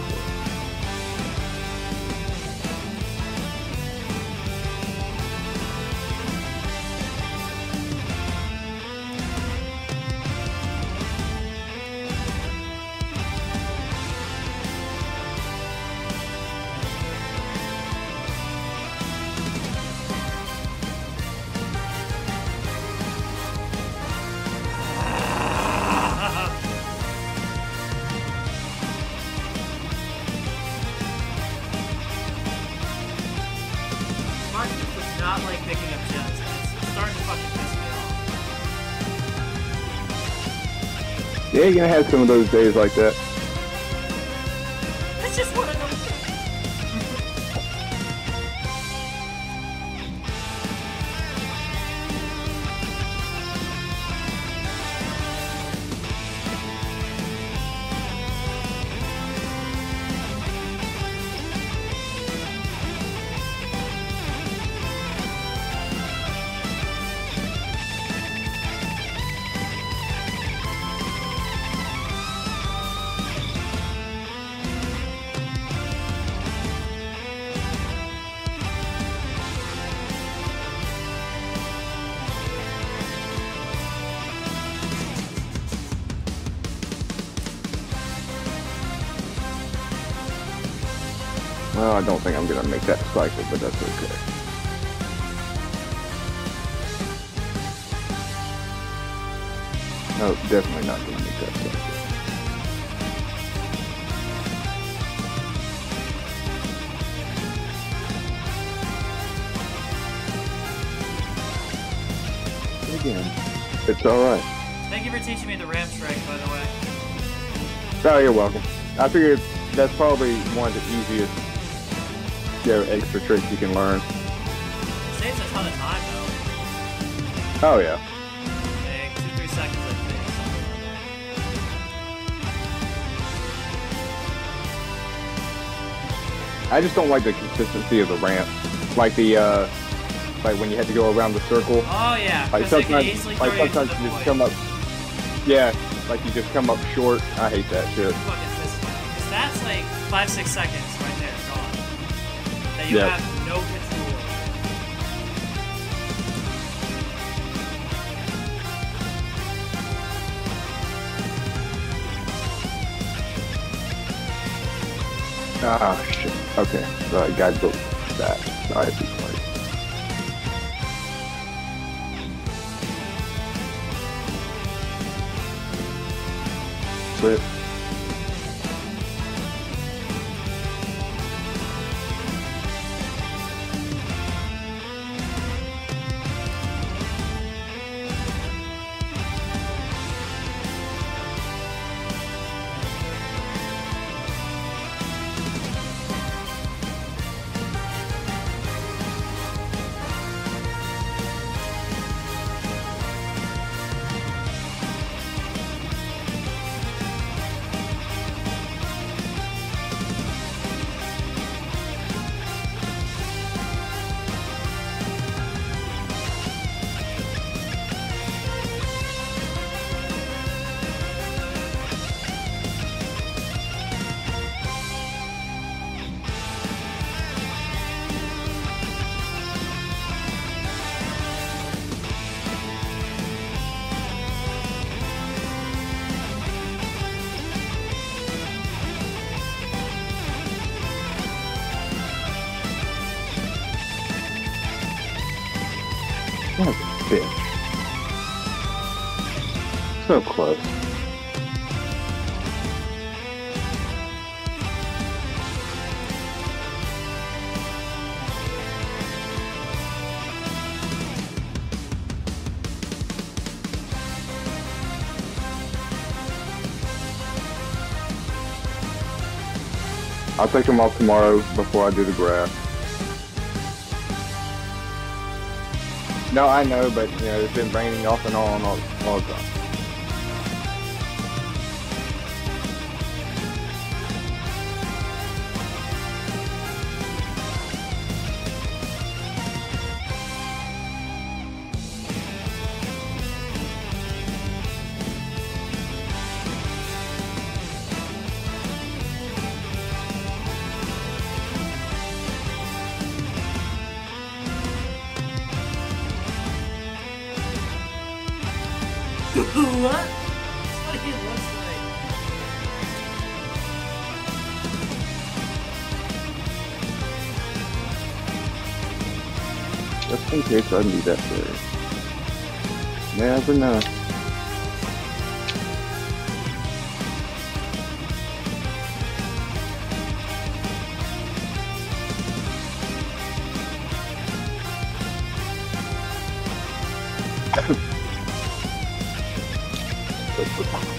Martin does not like picking up gems, and it's starting to fucking piss me off. Yeah, you're gonna have some of those days like that. It's just one of those. Well, I don't think I'm gonna make that cycle, but that's okay. No, definitely not gonna make that cycle. Again, it's alright. Thank you for teaching me the ramp strike, by the way. Oh, you're welcome. I figured that's probably one of the easiest, you know, extra tricks you can learn. It saves a ton of time, though. Oh, yeah. Like, two, three seconds, I think. Something like that. I just don't like the consistency of the ramp. Like the, uh, like when you had to go around the circle. Oh, yeah. Like Because they can sometimes, easily like throw you sometimes into you the just void. come up. Yeah, like you just come up short. I hate that shit. Fucking piss me off. 'Cause that's like five, six seconds right there, gone. That you Yep. have no control over. Ah, shit. Okay, so I got both that. So I have to play. Flip. What a bitch. So close. I'll take them off tomorrow before I do the grass. No, I know, but you know, it's been raining off and on all, all the time. What? That's what he looks like. Just in case I need that there. Never know.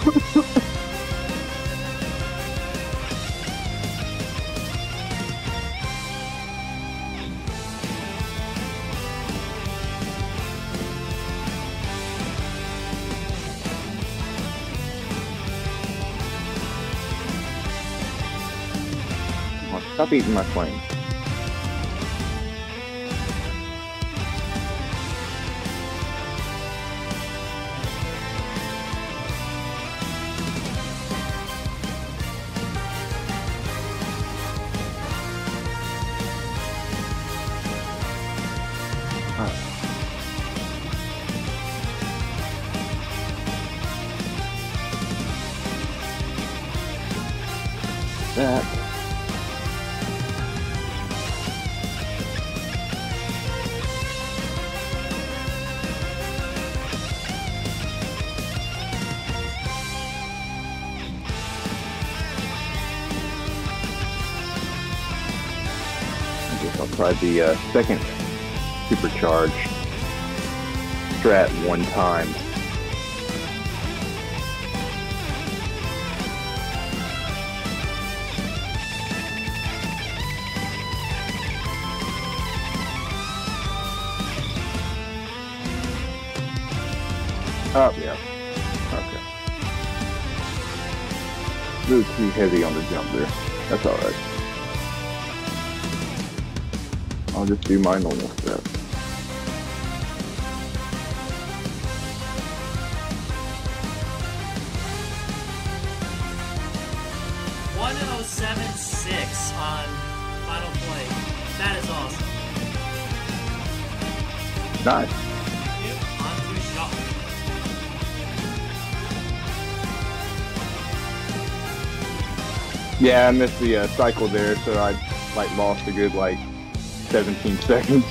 Stop eating my flame. That. I guess I'll try the uh, second supercharge strat one time. Oh, yeah. Okay. A little too heavy on the jump there. That's alright. I'll just do my normal step. one oh seven six on Final Play. That is awesome. Nice. On to Jacques. Yeah, I missed the uh, cycle there, so I like lost a good like seventeen seconds.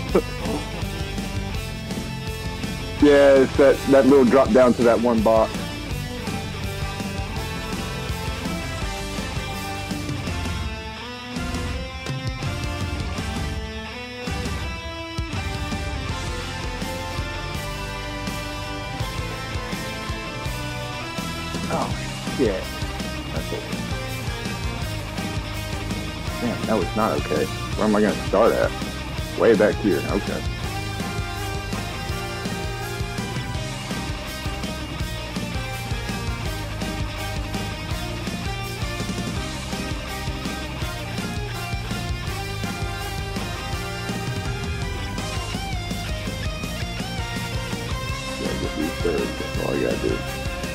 Yeah, it's that, that little drop down to that one box. Oh, shit. That's okay. Damn, that was not okay. Where am I going to start at? Way back here. Okay. Gotta get these thirds. That's all I gotta do.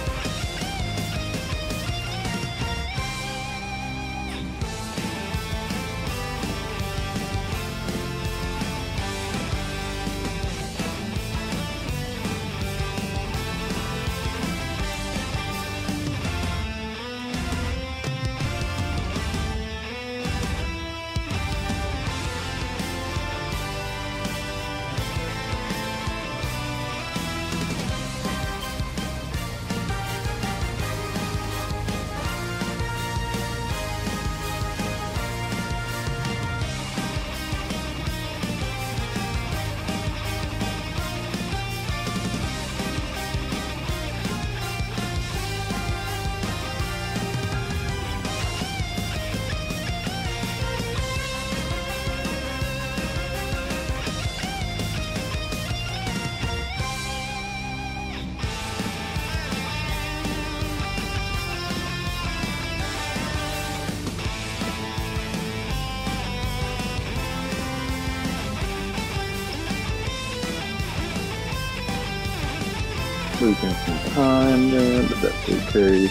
Losing some time there, but that's okay.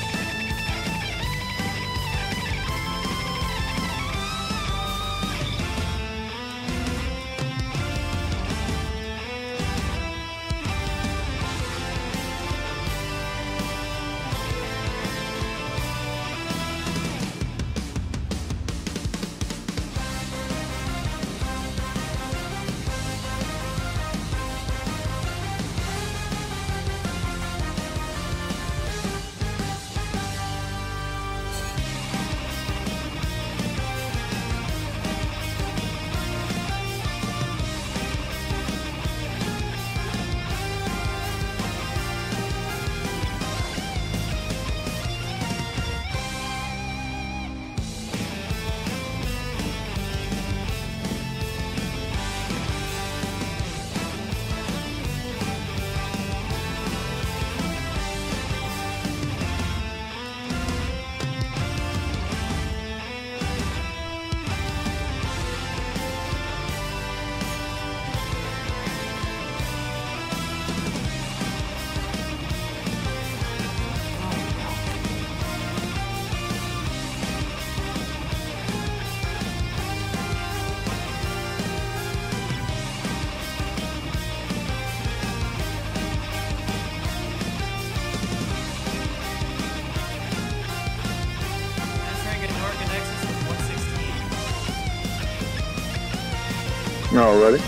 Already.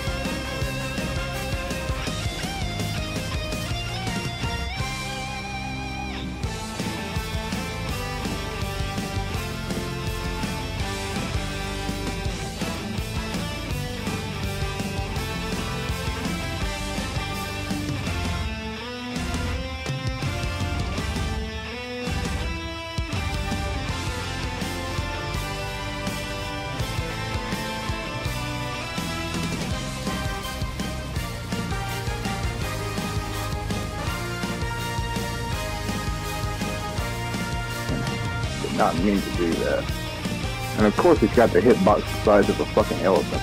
Did not mean to do that. And of course he's got the hitbox the size of a fucking elephant.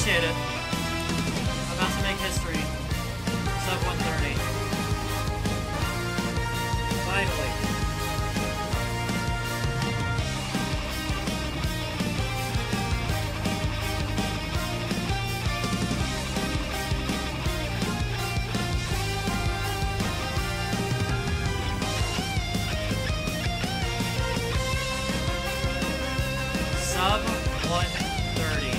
appreciate it. I'm about to make history. Sub one thirty. Finally. Sub one thirty.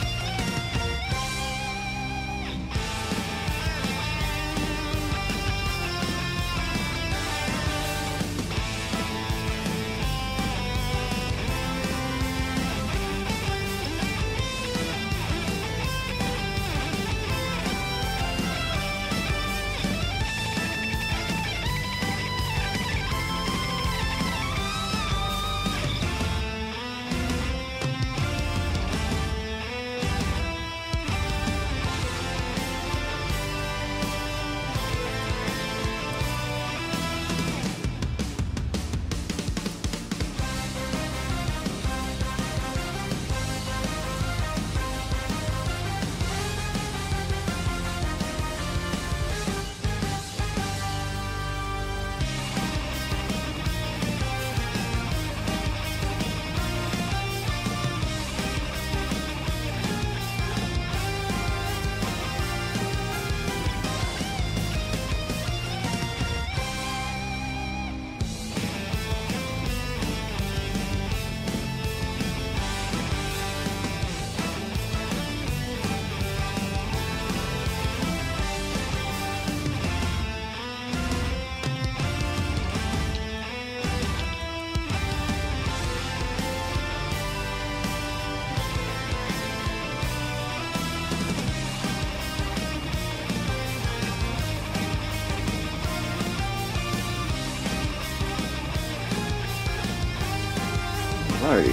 Alrighty.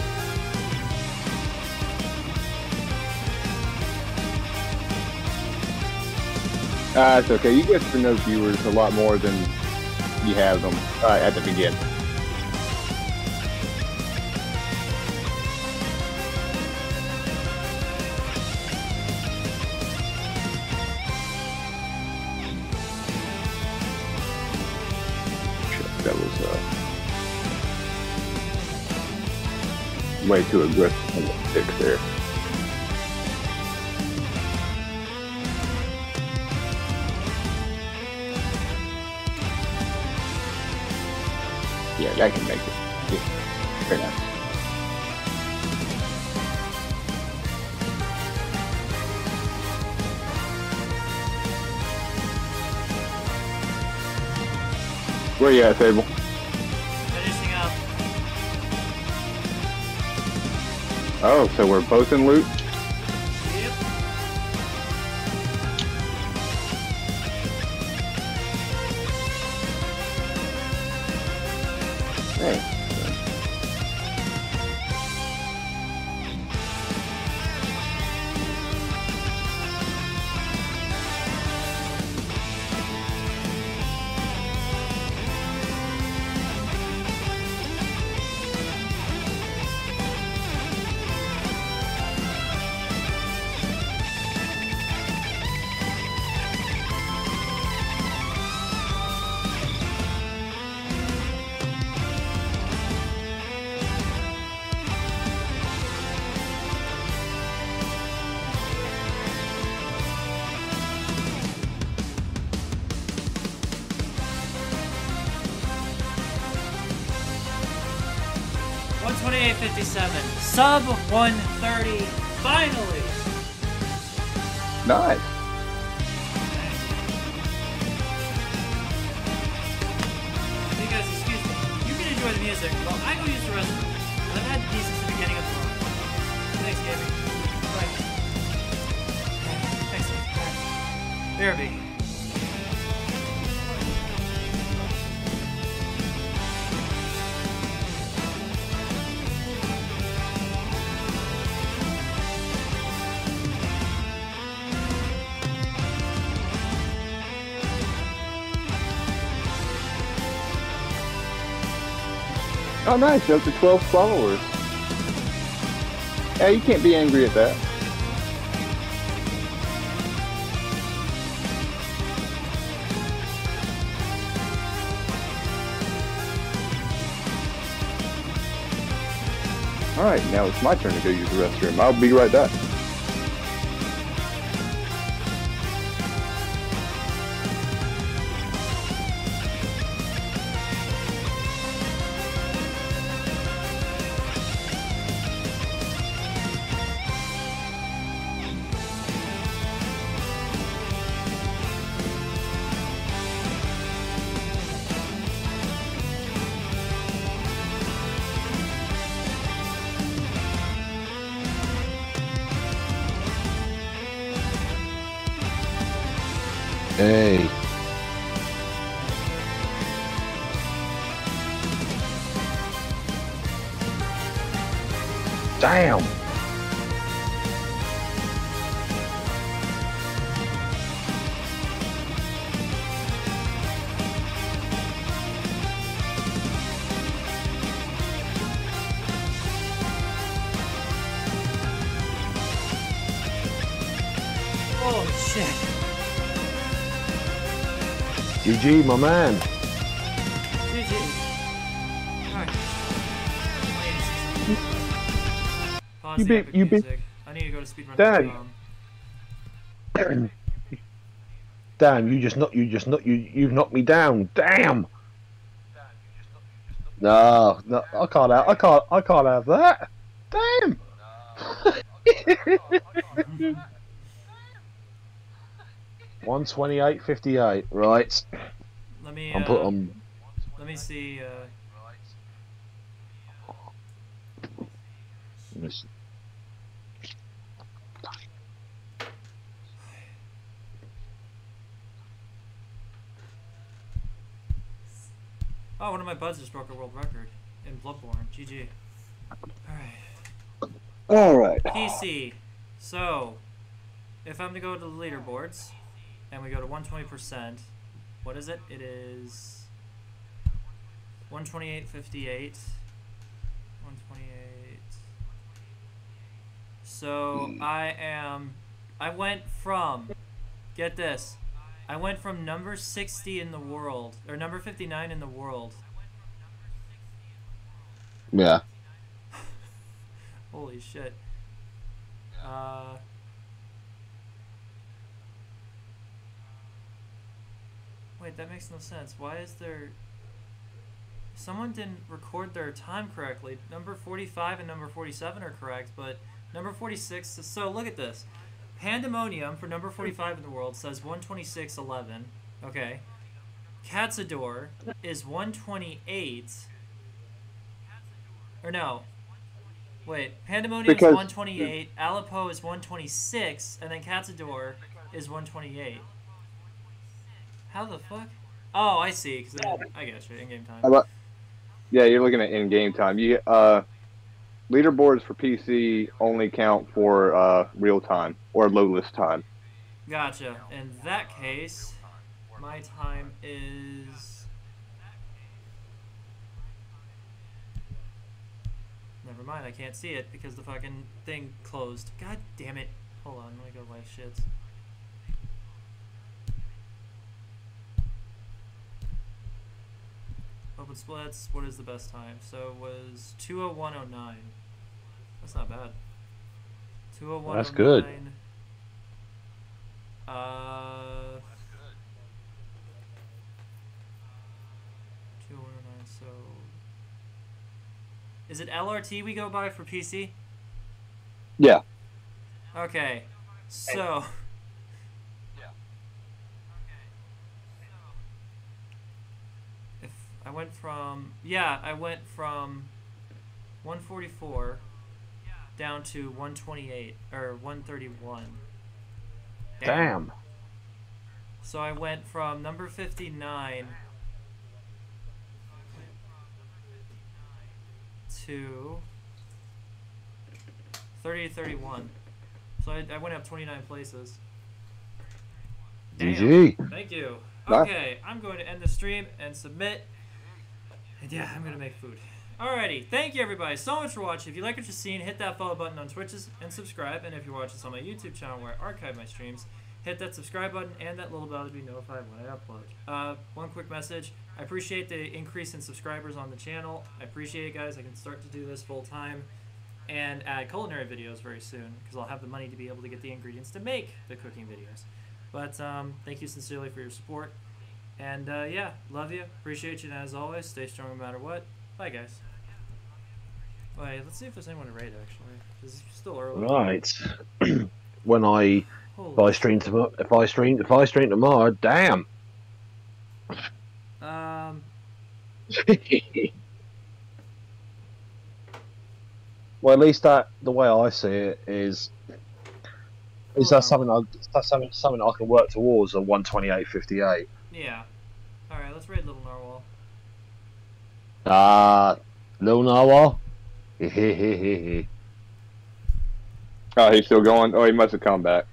Uh, it's okay. You get to know viewers a lot more than you have them uh, at the beginning. Shit, that was uh, way too aggressive on the sticks there. Yeah, that can make it. Yeah, very nice. Where you at, Sable? Finishing up. Oh, so we're both in loot? Yep. Hey. one twenty-eight fifty-seven. Sub one thirty. Finally. Nice. Hey guys, excuse me. You can enjoy the music while I go use the restroom. I've had these since the beginning of the month. Thanks, Gabby. Right. Thanks. B R B. Oh, nice. Up to twelve followers. Yeah, you can't be angry at that. All right, now it's my turn to go use the restroom. I'll be right back. Hey. Damn. Oh shit. G G, my man. G G. Alright. Pause You the beat- epic you beat- music. I need to go to speedrun Dad. dot com. Damn, you just knocked you just knocked you you've knocked me down. Damn. No, no, I can't have I can't I can't have that. Damn. One twenty eight fifty eight. Right. Let me I'm uh, put on. let me see uh Oh, one of my buds just broke a world record in Bloodborne. G G. Alright. All right. P C. So, if I'm to go to the leaderboards, and we go to one hundred twenty percent, what is it? It is one twenty-eight fifty-eight. one twenty-eight. So, I am... I went from... Get this. I went from number sixty in the world, or number fifty-nine in the world. Yeah. Holy shit. Uh... Wait, that makes no sense. Why is there... Someone didn't record their time correctly. Number forty-five and number forty-seven are correct, but number forty-six... Is... So, look at this. Pandemonium for number forty-five in the world says one twenty-six eleven. Okay. Cazador is one twenty-eight... Or no. Wait. Pandemonium Because- is one twenty-eight, Aleppo is one twenty-six, and then Cazador is one twenty-eight. How the fuck? Oh, I see. Cause I, I get you. In-game time. How about- Yeah, you're looking at in-game time. You uh, leaderboards for P C only count for uh, real time or lowless time. Gotcha. In that case, my time is... Never mind, I can't see it because the fucking thing closed. God damn it. Hold on, let me go live shits. Open splits, what is the best time? So it was two oh one oh nine. That's not bad. two oh one oh nine. That's good. Uh, two oh one oh nine, so... Is it L R T we go by for P C? Yeah. Okay, so... If I went from... Yeah, I went from one forty-four down to one twenty-eight, or one thirty-one. Damn. So I went from number fifty-nine to thirty to thirty-one. So I, I went up twenty-nine places. G G. Thank you. Bye. Okay, I'm going to end the stream and submit. And yeah, I'm going to make food. Alrighty, thank you everybody so much for watching. If you like what you're seeing, hit that follow button on Twitches and subscribe. And if you're watching this on my YouTube channel where I archive my streams, hit that subscribe button and that little bell to be notified when I upload. Uh, one quick message. I appreciate the increase in subscribers on the channel. I appreciate it, guys. I can start to do this full time. and add culinary videos very soon because I'll have the money to be able to get the ingredients to make the cooking videos. But um, thank you sincerely for your support. And uh, yeah, love you. Appreciate you. And as always, stay strong no matter what. Bye, guys. Wait, let's see if there's anyone to raid, actually. It's still early. Right. When I Holy if I stream tomorrow, if I stream if I stream tomorrow, damn. Um, Well, at least that the way I see it is is that something I that's something something I can work towards a one twenty eight fifty eight. yeah. Alright, let's raid Little Narwhal. Ah, uh, Lil Narwhal. Hehehehe. Oh, he's still going. Oh, he must have come back.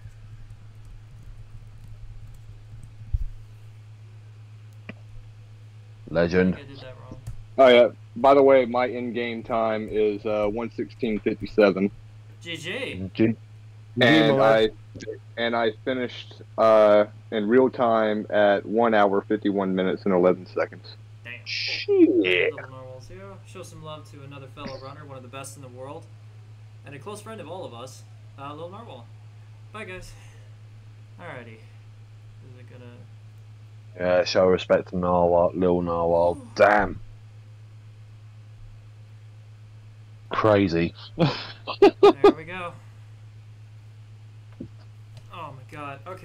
I Legend. think I did that wrong. Oh yeah. By the way, my in-game time is uh, one sixteen fifty-seven, G G. G- and G- I and I finished uh, in real time at one hour fifty-one minutes and eleven seconds. Damn. Shit. Little Narwhal's here. Show some love to another fellow runner, one of the best in the world, and a close friend of all of us, uh, Little Narwhal. Bye, guys. Alrighty. Is it gonna... Yeah, show respect to Narwhal, Lil Narwhal. Damn. Crazy. There we go. Oh my god. Okay.